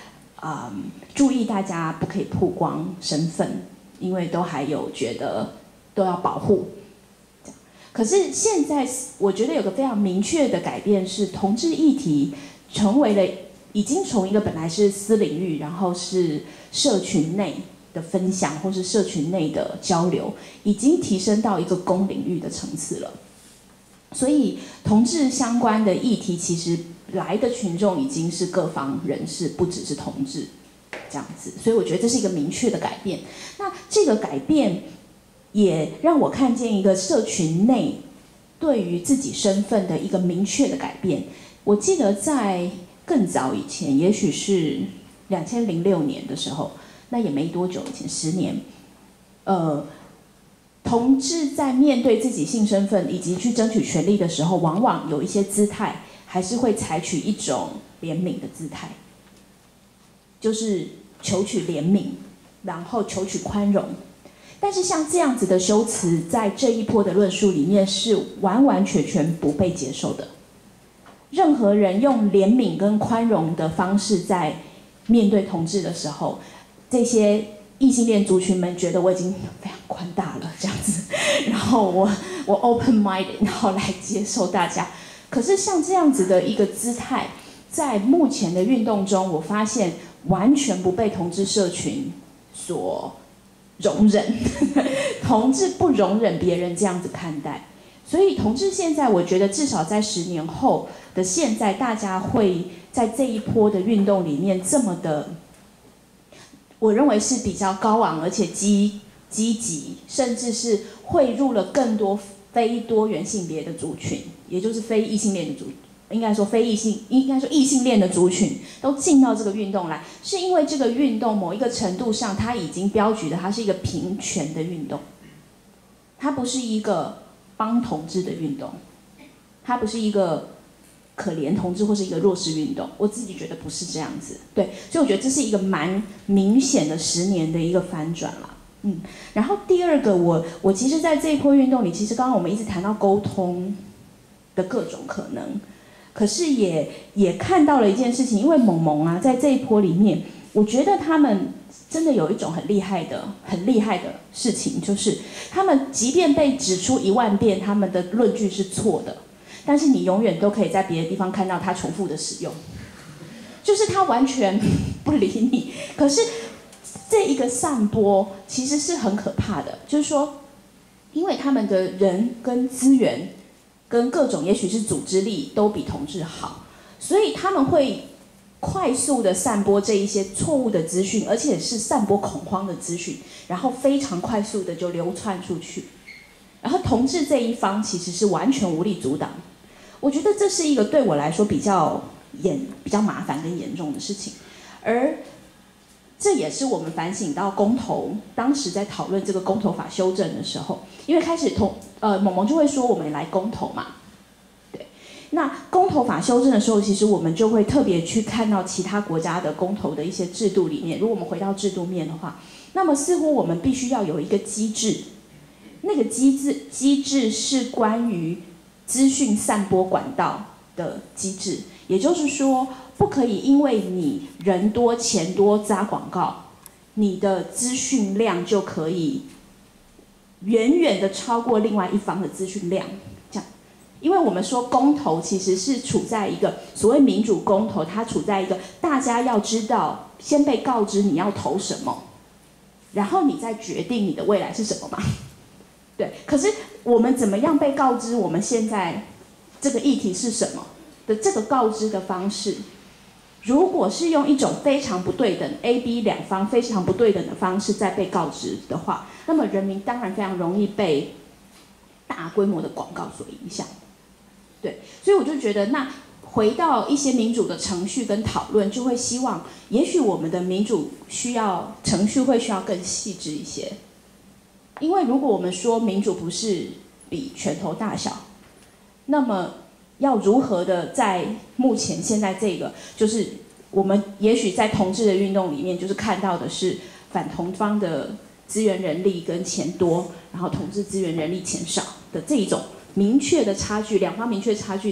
嗯，注意大家不可以曝光身份，因为都还有觉得都要保护。可是现在我觉得有个非常明确的改变是，同志议题成为了已经从一个本来是私领域，然后是社群内的分享或是社群内的交流，已经提升到一个公领域的层次了。所以同志相关的议题其实来的群众已经是各方人士，不只是同志这样子。所以我觉得这是一个明确的改变。那这个改变也让我看见一个社群内对于自己身份的一个明确的改变。我记得在更早以前，也许是两千零六年的时候，那也没多久以前，十年，呃，同志在面对自己性身份以及去争取权利的时候，往往有一些姿态还是会采取一种怜悯的姿态，就是求取怜悯，然后求取宽容。但是像这样子的修辞，在这一波的论述里面是完完全全不被接受的。任何人用怜悯跟宽容的方式在面对同志的时候，这些异性恋族群们觉得我已经非常宽大了，这样子，然后我我 open minded， 然后来接受大家。可是像这样子的一个姿态，在目前的运动中，我发现完全不被同志社群所容忍，同志不容忍别人这样子看待。所以同志现在，我觉得至少在十年后的现在，大家会在这一波的运动里面这么的，我认为是比较高昂，而且积积极，甚至是汇入了更多非多元性别的族群，也就是非异性恋的族，应该说非异性，应该说异性恋的族群都进到这个运动来，是因为这个运动某一个程度上，它已经标举的它是一个平权的运动，它不是一个帮同志的运动，它不是一个可怜同志或是一个弱势运动，我自己觉得不是这样子，对，所以我觉得这是一个蛮明显的十年的一个翻转啦，嗯，然后第二个，我我其实在这一波运动里，其实刚刚我们一直谈到沟通的各种可能，可是也也看到了一件事情，因为萌萌啊，在这一波里面，我觉得他们真的有一种很厉害的、很厉害的事情，就是他们即便被指出一万遍他们的论据是错的，但是你永远都可以在别的地方看到他重复的使用，就是他完全不理你。可是这一个散播其实是很可怕的，就是说，因为他们的人跟资源跟各种也许是组织力都比同志好，所以他们会快速的散播这一些错误的资讯，而且是散播恐慌的资讯，然后非常快速的就流窜出去。然后同志这一方其实是完全无力阻挡。我觉得这是一个对我来说比较严、比较麻烦跟严重的事情。而这也是我们反省到公投，当时在讨论这个公投法修正的时候，因为开始同呃萌萌就会说我们来公投嘛。那公投法修正的时候，其实我们就会特别去看到其他国家的公投的一些制度里面。如果我们回到制度面的话，那么似乎我们必须要有一个机制，那个机制机制是关于资讯散播管道的机制，也就是说，不可以因为你人多钱多砸广告，你的资讯量就可以远远的超过另外一方的资讯量。因为我们说公投其实是处在一个所谓民主公投，它处在一个大家要知道，先被告知你要投什么，然后你再决定你的未来是什么嘛。对，可是我们怎么样被告知我们现在这个议题是什么的这个告知的方式，如果是用一种非常不对等 A、B 两方非常不对等的方式在被告知的话，那么人民当然非常容易被大规模的广告所影响。对，所以我就觉得，那回到一些民主的程序跟讨论，就会希望，也许我们的民主需要程序会需要更细致一些。因为如果我们说民主不是比拳头大小，那么要如何的在目前现在这个，就是我们也许在同志的运动里面，就是看到的是反同方的资源人力跟钱多，然后同志资源人力钱少的这一种明确的差距，两方明确差距的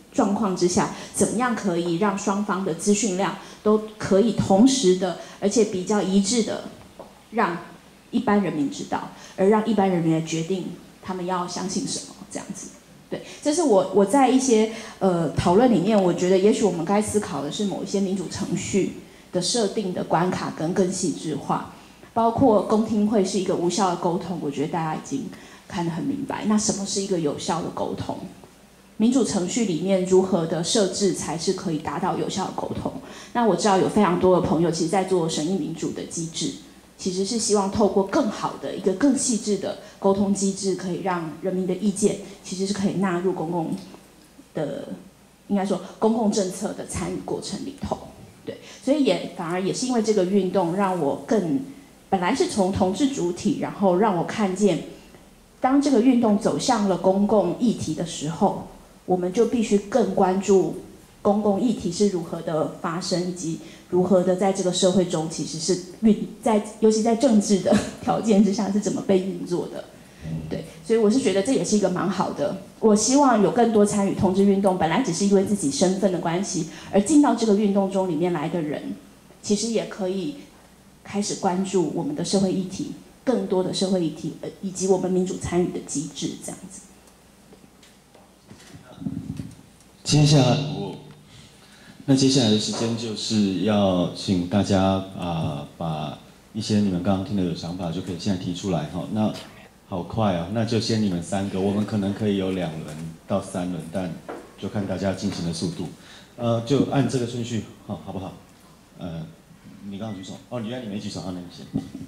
状况之下，怎么样可以让双方的资讯量都可以同时的，而且比较一致的，让一般人民知道，而让一般人民来决定他们要相信什么，这样子。对，这是我我在一些呃讨论里面，我觉得也许我们该思考的是某一些民主程序的设定的关卡跟更细致化，包括公听会是一个无效的沟通，我觉得大家已经看得很明白。那什么是一个有效的沟通？民主程序里面如何的设置才是可以达到有效的沟通？那我知道有非常多的朋友其实在做审议民主的机制，其实是希望透过更好的一个更细致的沟通机制，可以让人民的意见其实是可以纳入公共的，应该说公共政策的参与过程里头。对，所以也反而也是因为这个运动，让我更本来是从同志主体，然后让我看见，当这个运动走向了公共议题的时候，我们就必须更关注公共议题是如何的发生，以及如何的在这个社会中其实是运在，尤其在政治的条件之下是怎么被运作的。对，所以我是觉得这也是一个蛮好的。我希望有更多参与同志运动，本来只是因为自己身份的关系而进到这个运动中里面来的人，其实也可以开始关注我们的社会议题，更多的社会议题，呃，以及我们民主参与的机制，这样子。 接下来我，那接下来的时间就是要请大家啊、呃，把一些你们刚刚听的有想法就可以现在提出来哈。那好快啊，那就先你们三个，我们可能可以有两轮到三轮，但就看大家进行的速度。呃，就按这个顺序，好，好不好？呃，你刚刚举手，哦，原来你没举手，啊，那你先。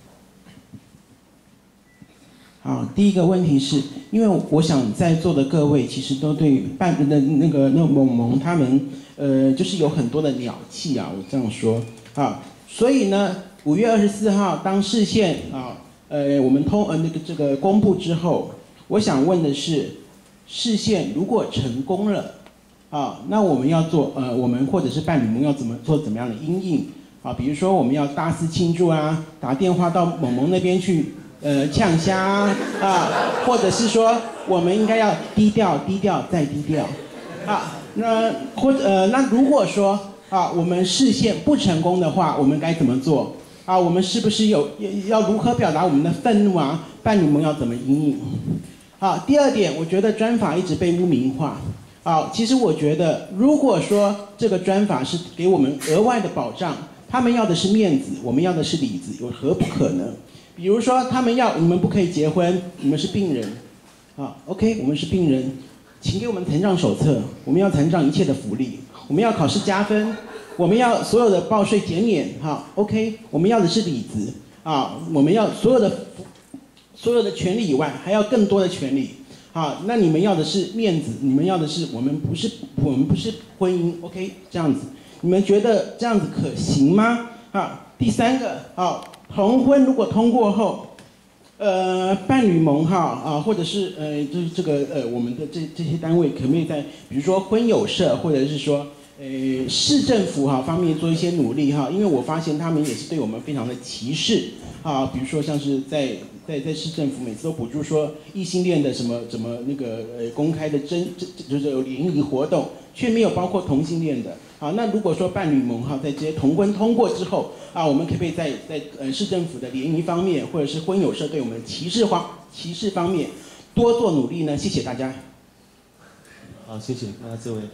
好，第一个问题是，因为我想在座的各位其实都对办的那个那萌萌他们，呃，就是有很多的鸟气啊，我这样说啊，所以呢，五月二十四号当释宪啊，呃，我们通呃那个这个公布之后，我想问的是，释宪如果成功了，啊，那我们要做呃，我们或者是伴侣盟要怎么做怎么样的因应啊？比如说我们要大肆庆祝啊，打电话到萌萌那边去。呃，呛虾啊，或者是说，我们应该要低调、低调再低调，啊，那或者呃，那如果说啊，我们释宪不成功的话，我们该怎么做？啊，我们是不是有要如何表达我们的愤怒啊？伴侣盟要怎么因应？好，第二点，我觉得专法一直被污名化。好，其实我觉得，如果说这个专法是给我们额外的保障，他们要的是面子，我们要的是里子，有何不可能？比如说，他们要你们不可以结婚，你们是病人，啊 ，OK， 我们是病人，请给我们残障手册，我们要残障一切的福利，我们要考试加分，我们要所有的报税减免，哈 ，OK， 我们要的是里子，啊，我们要所有的所有的权利以外，还要更多的权利，啊，那你们要的是面子，你们要的是我们不是我们不是婚姻 ，OK， 这样子，你们觉得这样子可行吗？啊，第三个，好。同婚如果通过后，呃，伴侣盟哈啊，或者是呃，就是这个呃，我们的这这些单位可不可以在，比如说婚友社，或者是说呃市政府哈方面做一些努力哈？因为我发现他们也是对我们非常的歧视啊，比如说像是在在在市政府每次都补助说异性恋的什么怎么那个呃公开的征就是有联谊活动，却没有包括同性恋的。好，那如果说伴侣盟哈在这些同婚通过之后啊，我们可不可以在在呃市政府的联谊方面，或者是婚友社对我们歧视方歧视方面多做努力呢？谢谢大家。 好，谢谢。那这位，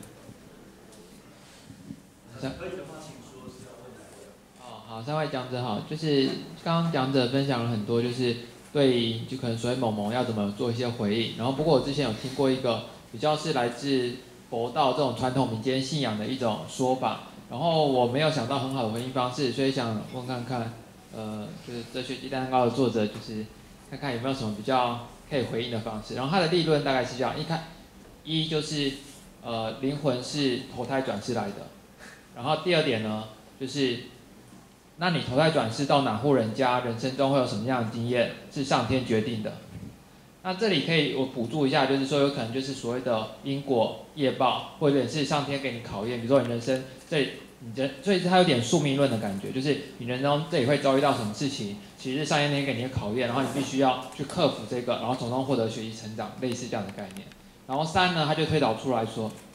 可以的话，请说是要问哪位？哦，好，三位讲者好，就是刚刚讲者分享了很多，就是对就可能所谓某某要怎么做一些回应，然后不过我之前有听过一个比较是来自佛道这种传统民间信仰的一种说法，然后我没有想到很好的回应方式，所以想问看看，呃，就是哲学鸡蛋糕的作者，就是看看有没有什么比较可以回应的方式。然后他的立论大概是这样：一看，一就是呃灵魂是投胎转世来的，然后第二点呢，就是那你投胎转世到哪户人家，人生中会有什么样的经验，是上天决定的。那这里可以我补助一下，就是说有可能就是所谓的因果业报，或者是上天给你考验，比如说你人生这里你人，所以它有点宿命论的感觉，就是你人生中这里会遭遇到什么事情，其实是上天给你的考验，然后你必须要去克服这个，然后从中获得学习成长，类似这样的概念。然后三呢，他就推导出来说，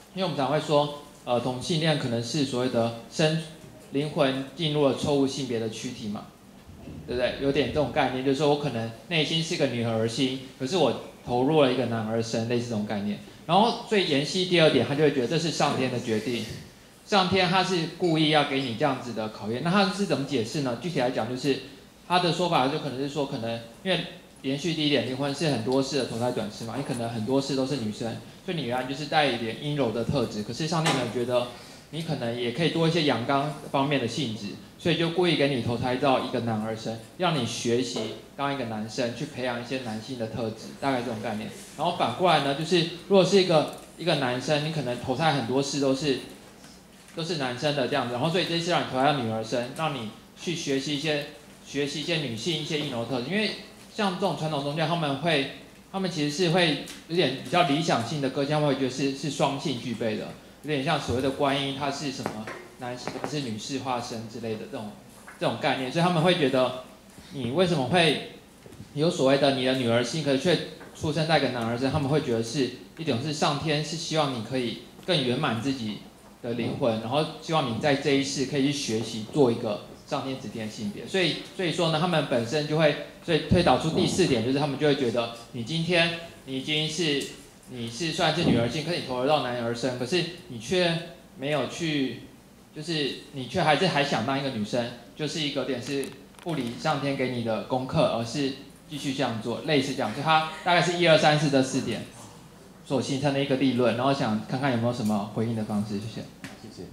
因为我们常会说，呃，同性恋可能是所谓的生灵魂进入了错误性别的躯体嘛，对不对？有点这种概念，就是说我可能内心是个女儿心，可是我投入了一个男儿身，类似这种概念。然后最延续第二点，他就会觉得这是上天的决定，上天他是故意要给你这样子的考验。那他是怎么解释呢？具体来讲，就是他的说法就可能是说，可能因为延续第一点，灵魂是很多世的投胎转世嘛，你可能很多世都是女生，所以你原来就是带一点阴柔的特质，可是上帝可能觉得你可能也可以多一些阳刚方面的性质，所以就故意给你投胎到一个男儿身，让你学习当一个男生，去培养一些男性的特质，大概这种概念。然后反过来呢，就是如果是一个一个男生，你可能投胎很多世都是都是男生的这样子，然后所以这一次让你投胎到女儿身，让你去学习一些学习一些女性一些阴柔特质，因为像这种传统宗教，他们会他们其实是会有点比较理想性的个性，他们会觉得是是双性具备的。有点像所谓的观音，它是什么男性还是女士化身之类的这种这种概念，所以他们会觉得你为什么会有所谓的你的女儿性，可是却出生在一个男儿身，他们会觉得是一种是上天是希望你可以更圆满自己的灵魂，然后希望你在这一世可以去学习做一个上天指定的性别，所以所以说呢，他们本身就会所以推导出第四点，就是他们就会觉得你今天你已经是。你是虽然是女儿性，可是你投入到男儿身，可是你却没有去，就是你却还是还想当一个女生，就是一个点是不理上天给你的功课，而是继续这样做，类似这样，就它大概是一二三四这四点所形成的一个理论，然后想看看有没有什么回应的方式，谢谢。 谢谢。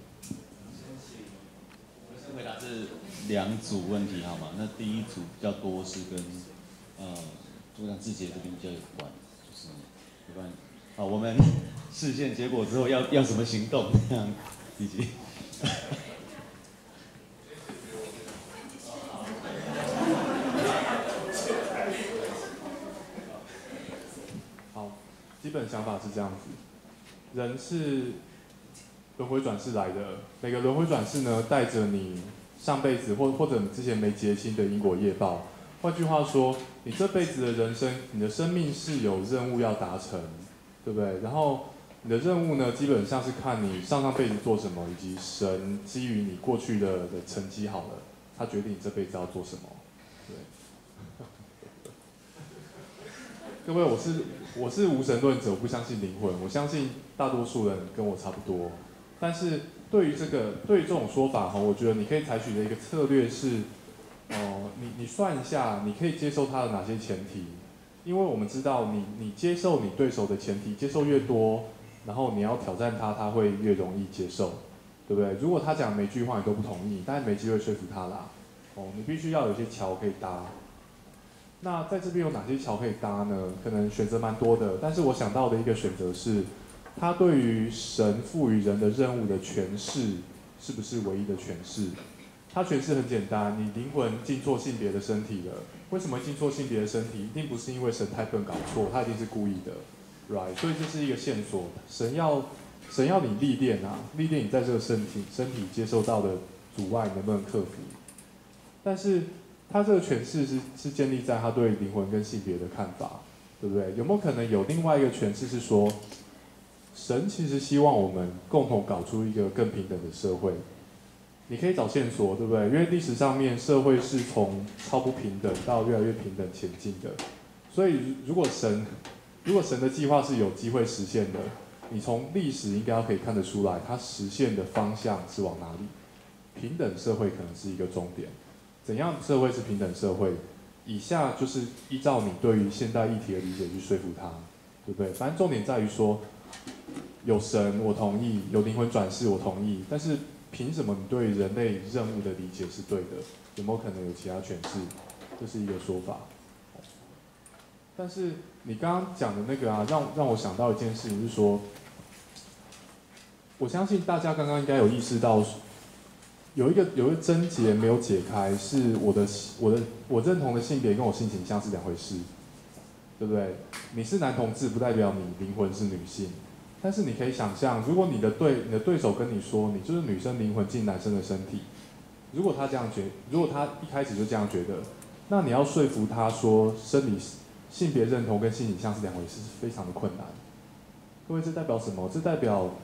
我先回答这两组问题好吗？那第一组比较多是跟呃，就像志杰这边比较有关，就是有关。好，我们视线结果之后要要什么行动？这样，以及好，基本想法是这样子，人是轮回转世来的，每个轮回转世呢，带着你上辈子或或者你之前没结清的因果业报。换句话说，你这辈子的人生，你的生命是有任务要达成。对不对？然后你的任务呢，基本上是看你上上辈子做什么，以及神基于你过去的的成绩好了，他决定你这辈子要做什么。对。各位，我是我是无神论者，我不相信灵魂，我相信大多数人跟我差不多。但是对于这个对于这种说法哈，我觉得你可以采取的一个策略是，哦、呃，你你算一下，你可以接受他的哪些前提。因为我们知道你，你接受你对手的前提，接受越多，然后你要挑战他，他会越容易接受，对不对？如果他讲每句话你都不同意，当然没机会说服他啦。哦，你必须要有一些桥可以搭。那在这边有哪些桥可以搭呢？可能选择蛮多的，但是我想到的一个选择是，他对于神赋予人的任务的诠释，是不是唯一的诠释？它诠释很简单，你灵魂进错性别的身体了。为什么进错性别的身体？一定不是因为神太笨搞错，他一定是故意的 ，right？ 所以这是一个线索，神要神要你历练啊，历练你在这个身体身体接受到的阻碍能不能克服。但是他这个诠释是是建立在他对灵魂跟性别的看法，对不对？有没有可能有另外一个诠释是说，神其实希望我们共同搞出一个更平等的社会？你可以找线索，对不对？因为历史上面社会是从超不平等到越来越平等前进的，所以如果神，如果神的计划是有机会实现的，你从历史应该要可以看得出来，它实现的方向是往哪里？平等社会可能是一个终点。怎样社会是平等社会？以下就是依照你对于现代议题的理解去说服他，对不对？反正重点在于说，有神我同意，有灵魂转世我同意，但是凭什么你对人类任务的理解是对的？有没有可能有其他诠释？这是一个说法。但是你刚刚讲的那个啊，让让我想到一件事情，是说，我相信大家刚刚应该有意识到，有一个有一个症结没有解开，是我的我的我认同的性别跟我性倾向是两回事，对不对？你是男同志，不代表你灵魂是女性。但是你可以想象，如果你的对你的对手跟你说，你就是女生灵魂进男生的身体，如果他这样觉，如果他一开始就这样觉得，那你要说服他说生理性别认同跟性倾向是两回事，是非常的困难。各位，这代表什么？这代表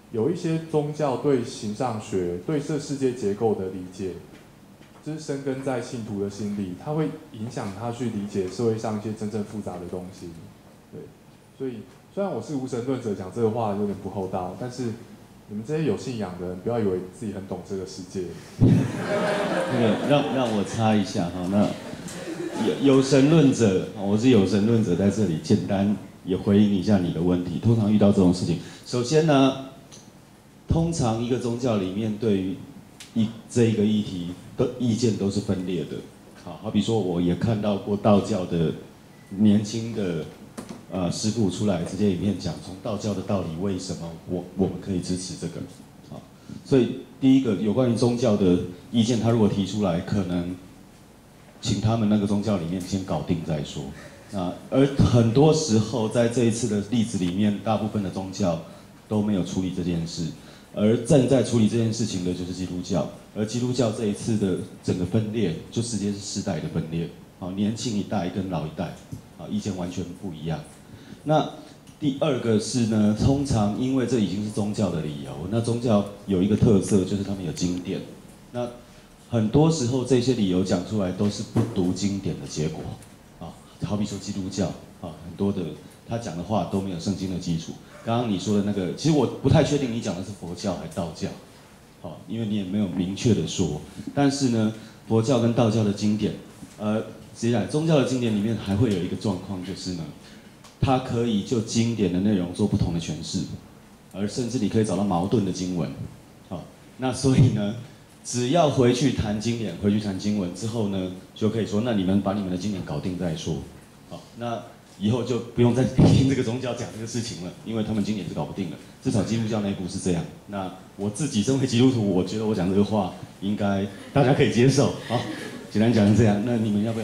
有一些宗教对形上学、对这世界结构的理解，就是深根在信徒的心里，它会影响他去理解社会上一些真正复杂的东西。对，所以虽然我是无神论者，讲这个话有点不厚道，但是你们这些有信仰的人，不要以为自己很懂这个世界。 那个让让我插一下哈，那有有神论者，我是有神论者，在这里简单也回应一下你的问题。通常遇到这种事情，首先呢，通常一个宗教里面对于一这一个议题的意见都是分裂的。好，好比说我也看到过道教的年轻的呃师父出来直接影片讲，从道教的道理为什么我我们可以支持这个。好，所以第一个有关于宗教的意见，他如果提出来，可能请他们那个宗教里面先搞定再说。那而很多时候在这一次的例子里面，大部分的宗教都没有处理这件事。而正在处理这件事情的就是基督教，而基督教这一次的整个分裂，就直接是世代的分裂。好，年轻一代跟老一代，啊，意见完全不一样。那第二个是呢，通常因为这已经是宗教的理由，那宗教有一个特色就是他们有经典。那很多时候这些理由讲出来都是不读经典的结果。啊，好比说基督教，啊，很多的他讲的话都没有圣经的基础。刚刚你说的那个，其实我不太确定你讲的是佛教还是道教，好，因为你也没有明确的说。但是呢，佛教跟道教的经典，呃，接下来宗教的经典里面还会有一个状况，就是呢，它可以就经典的内容做不同的诠释，而甚至你可以找到矛盾的经文，好，那所以呢，只要回去谈经典，回去谈经文之后呢，就可以说，那你们把你们的经典搞定再说，好，那以后就不用再听这个宗教讲这个事情了，因为他们经典是搞不定的。至少基督教内部是这样。那我自己身为基督徒，我觉得我讲这个话应该大家可以接受。好，简单讲成这样。那你们要不要？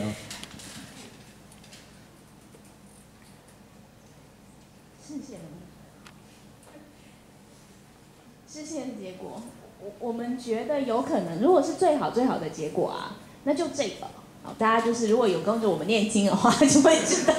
视线的视线结果，我我们觉得有可能，如果是最好最好的结果啊，那就这个。好，大家就是如果有跟着我们念经的话，就会知道。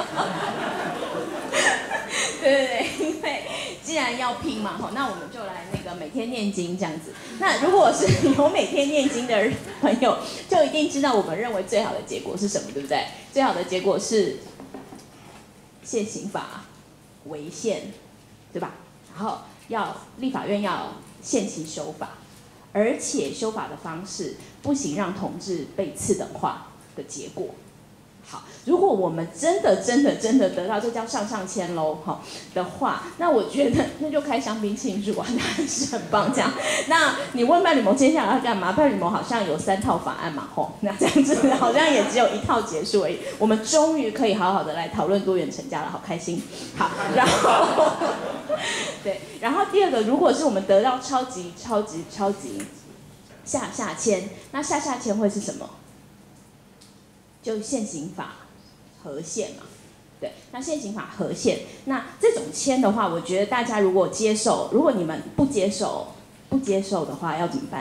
对对对，因为既然要拼嘛，好，那我们就来那个每天念经这样子。那如果是有每天念经的朋友，就一定知道我们认为最好的结果是什么，对不对？最好的结果是现行法违宪，对吧？然后要立法院要限期修法，而且修法的方式不行让同志被次等化的结果。好，如果我们真的真的真的得到这叫上上签喽，哈的话，那我觉得那就开香槟庆祝啊，那还是很棒这样。那你问伴侣盟接下来要干嘛？伴侣盟好像有三套法案嘛，吼，那这样子好像也只有一套结束而已。我们终于可以好好的来讨论多元成家了，好开心。好，然后对，然后第二个，如果是我们得到超级超级超级下下签，那下下签会是什么？就现行法合宪嘛，对，那现行法合宪，那这种签的话，我觉得大家如果接受，如果你们不接受，不接受的话要怎么办？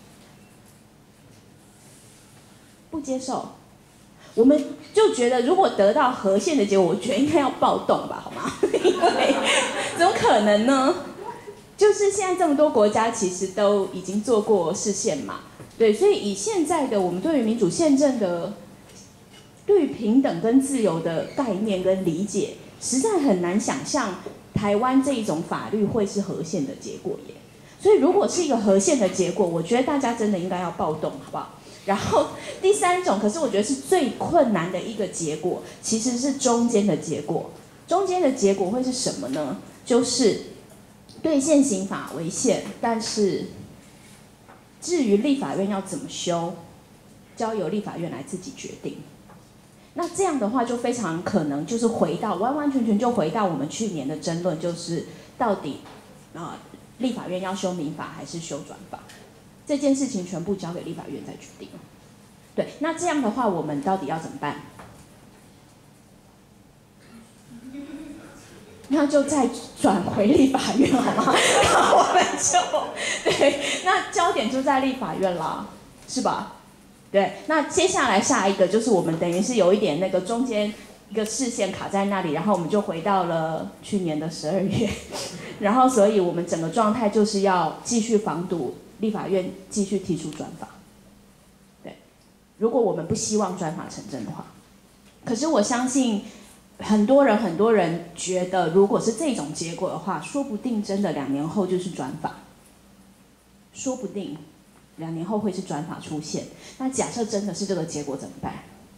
不接受，我们就觉得如果得到合宪的结果，我觉得应该要暴动吧，好吗？因为怎么可能呢？就是现在这么多国家其实都已经做过释宪嘛，对，所以以现在的我们对于民主宪政的对于平等跟自由的概念跟理解，实在很难想象台湾这一种法律会是合宪的结果耶。所以如果是一个合宪的结果，我觉得大家真的应该要暴动，好不好？然后第三种，可是我觉得是最困难的一个结果，其实是中间的结果。中间的结果会是什么呢？就是对现行法违宪，但是至于立法院要怎么修，交由立法院来自己决定。那这样的话就非常可能就是回到完完全全就回到我们去年的争论，就是到底啊、呃、立法院要修民法还是修转法，这件事情全部交给立法院再决定。对，那这样的话我们到底要怎么办？那就再转回立法院好吗？那我们就对，那焦点就在立法院啦，是吧？对，那接下来下一个就是我们等于是有一点那个中间一个视线卡在那里，然后我们就回到了去年的十二月， 然后所以我们整个状态就是要继续防堵立法院继续提出专法。对，如果我们不希望专法成真的话，可是我相信很多人很多人觉得，如果是这种结果的话，说不定真的两年后就是专法，说不定两年后会是专法出现。那假设真的是这个结果怎么办？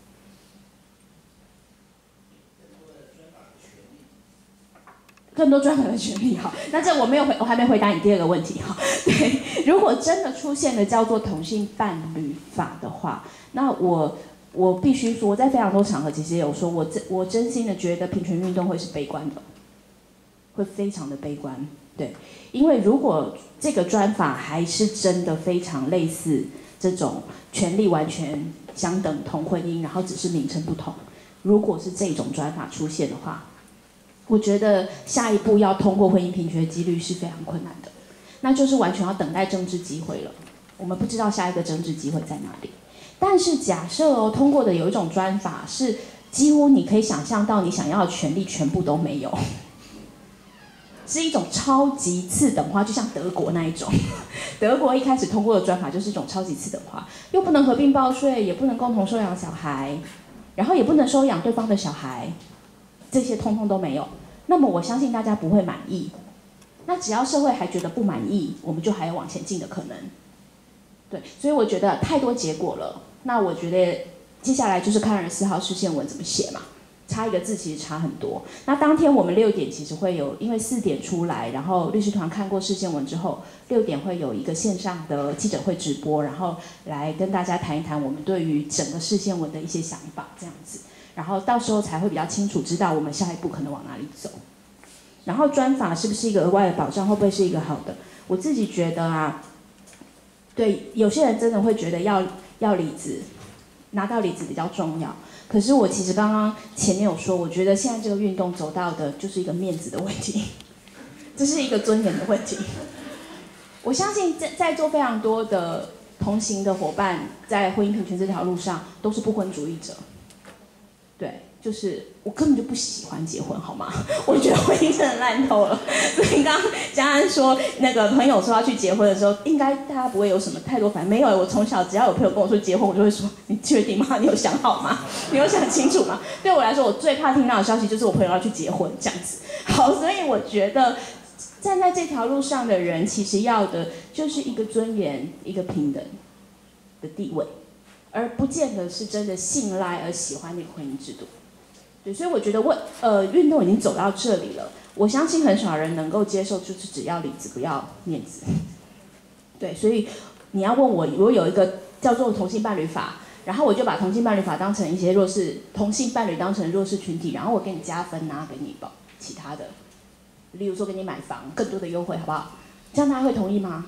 更多专法的权利，好，那这我没有回，我还没回答你第二个问题哈。对，如果真的出现了叫做同性伴侣法的话，那我我必须说，我在非常多场合其实也有说，我真我真心的觉得平权运动会是悲观的，会非常的悲观。对，因为如果这个专法还是真的非常类似这种权利完全相等同婚姻，然后只是名称不同，如果是这种专法出现的话，我觉得下一步要通过婚姻平权的几率是非常困难的，那就是完全要等待政治机会了。我们不知道下一个政治机会在哪里。但是假设哦，通过的有一种专法是几乎你可以想象到你想要的权利全部都没有，是一种超级次等化，就像德国那一种。德国一开始通过的专法就是一种超级次等化，又不能合并报税，也不能共同收养小孩，然后也不能收养对方的小孩。这些通通都没有，那么我相信大家不会满意。那只要社会还觉得不满意，我们就还有往前进的可能。对，所以我觉得太多结果了。那我觉得接下来就是看二十四号释宪文怎么写嘛，差一个字其实差很多。那当天我们六点其实会有，因为四点出来，然后律师团看过释宪文之后，六点会有一个线上的记者会直播，然后来跟大家谈一谈我们对于整个释宪文的一些想法，这样子。然后到时候才会比较清楚知道我们下一步可能往哪里走。然后专法是不是一个额外的保障，会不会是一个好的？我自己觉得啊，对，有些人真的会觉得要要里子，拿到里子比较重要。可是我其实刚刚前面有说，我觉得现在这个运动走到的就是一个面子的问题，这是一个尊严的问题。我相信在在座非常多的同行的伙伴，在婚姻平权这条路上都是不婚主义者。对，就是我根本就不喜欢结婚，好吗？我觉得婚姻真的烂透了。所以刚刚嘉安说，那个朋友说要去结婚的时候，应该大家不会有什么太多反应。没有，我从小只要有朋友跟我说结婚，我就会说：你确定吗？你有想好吗？你有想清楚吗？对我来说，我最怕听到的消息就是我朋友要去结婚这样子。好，所以我觉得站在这条路上的人，其实要的就是一个尊严、一个平等的地位。而不见得是真的信赖而喜欢那个婚姻制度，对，所以我觉得问呃运动已经走到这里了，我相信很少人能够接受，就是只要里子不要面子，对，所以你要问我，如果有一个叫做同性伴侣法，然后我就把同性伴侣法当成一些弱势同性伴侣当成弱势群体，然后我给你加分啊，给你保其他的，例如说给你买房更多的优惠，好不好？这样大家会同意吗？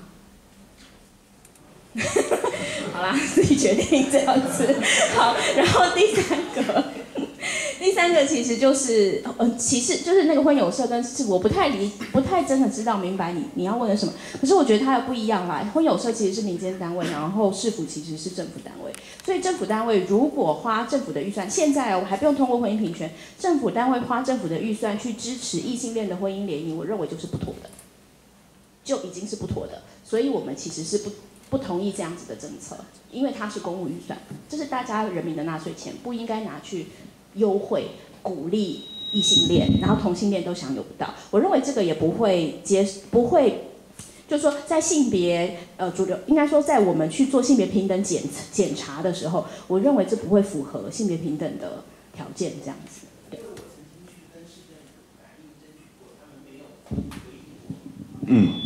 好啦，自己决定这样子。好，然后第三个，第三个其实就是呃，其实就是那个婚友社跟是我不太理，不太真的知道明白你你要问的什么。可是我觉得它有不一样啦。婚友社其实是民间单位，然后市府其实是政府单位。所以政府单位如果花政府的预算，现在我还不用通过婚姻平权，政府单位花政府的预算去支持异性恋的婚姻联谊，我认为就是不妥的，就已经是不妥的。所以我们其实是不。不同意这样子的政策，因为它是公务预算，这是大家人民的纳税钱，不应该拿去优惠鼓励异性恋，然后同性恋都享有不到。我认为这个也不会接，不会，就是说在性别呃主流，应该说在我们去做性别平等检检查的时候，我认为这不会符合性别平等的条件，这样子。对。 嗯。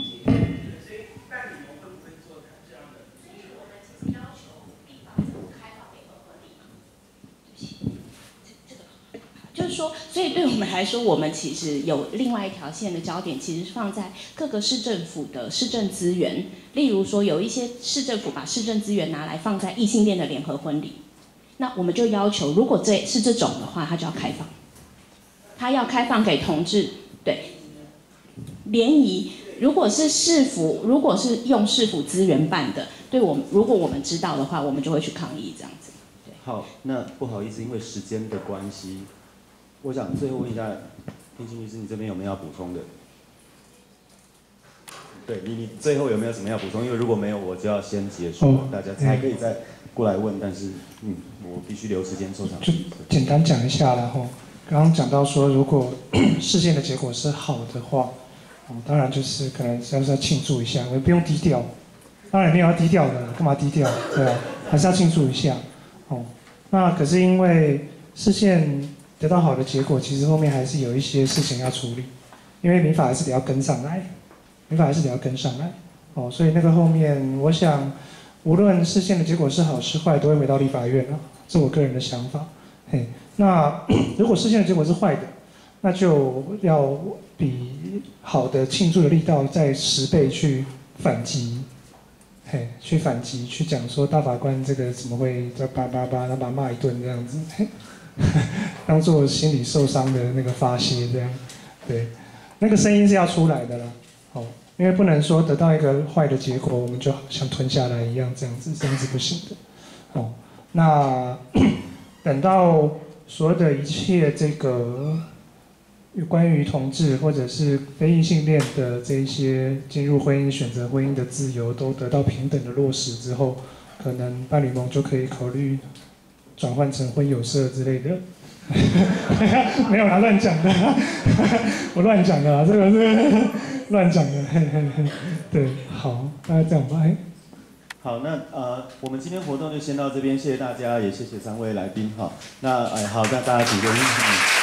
就是说，所以对我们来说，我们其实有另外一条线的焦点，其实是放在各个市政府的市政资源。例如说，有一些市政府把市政资源拿来放在异性恋的联合婚礼，那我们就要求，如果这是这种的话，它就要开放，它要开放给同志，对，联谊。如果是市府，如果是用市府资源办的，对我们，如果我们知道的话，我们就会去抗议这样子。对。 好，那不好意思，因为时间的关系。我想最后问一下，天心律师，你这边有没有要补充的？ 对你，你最后有没有什么要补充？因为如果没有，我就要先结束， 哦、 大家才可以再过来问。但是，嗯，我必须留时间做场。 就简单讲一下啦吼。刚刚讲到说，如果事件的结果是好的话，哦，当然就是可能要是要庆祝一下，我不用低调。当然没有要低调的，干嘛低调？对啊，还是要庆祝一下。哦，那可是因为事件得到好的结果，其实后面还是有一些事情要处理，因为民法还是得要跟上来，民法还是得要跟上来。哦，所以那个后面，我想无论事件的结果是好是坏，都会回到立法院了，这是我个人的想法。嘿。那如果事件的结果是坏的，那就要比好的庆祝的力道再十倍去反击，嘿，去反击，去讲说大法官这个怎么会在叭叭叭，然后把他骂一顿这样子，嘿当做心理受伤的那个发泄这样，对，那个声音是要出来的啦，哦，因为不能说得到一个坏的结果，我们就像吞下来一样这样子，这样子不行的，哦，那等到。所有的一切这个有关于同志或者是非异性恋的这一些进入婚姻、选择婚姻的自由都得到平等的落实之后，可能伴侣盟就可以考虑转换成婚友社之类的。没有啦，乱讲的，我乱讲的啦，这个是乱讲的。对，好，大概这样吧。 好，那呃，我们今天活动就先到这边，谢谢大家，也谢谢三位来宾哈。那哎，好，那大家请坐。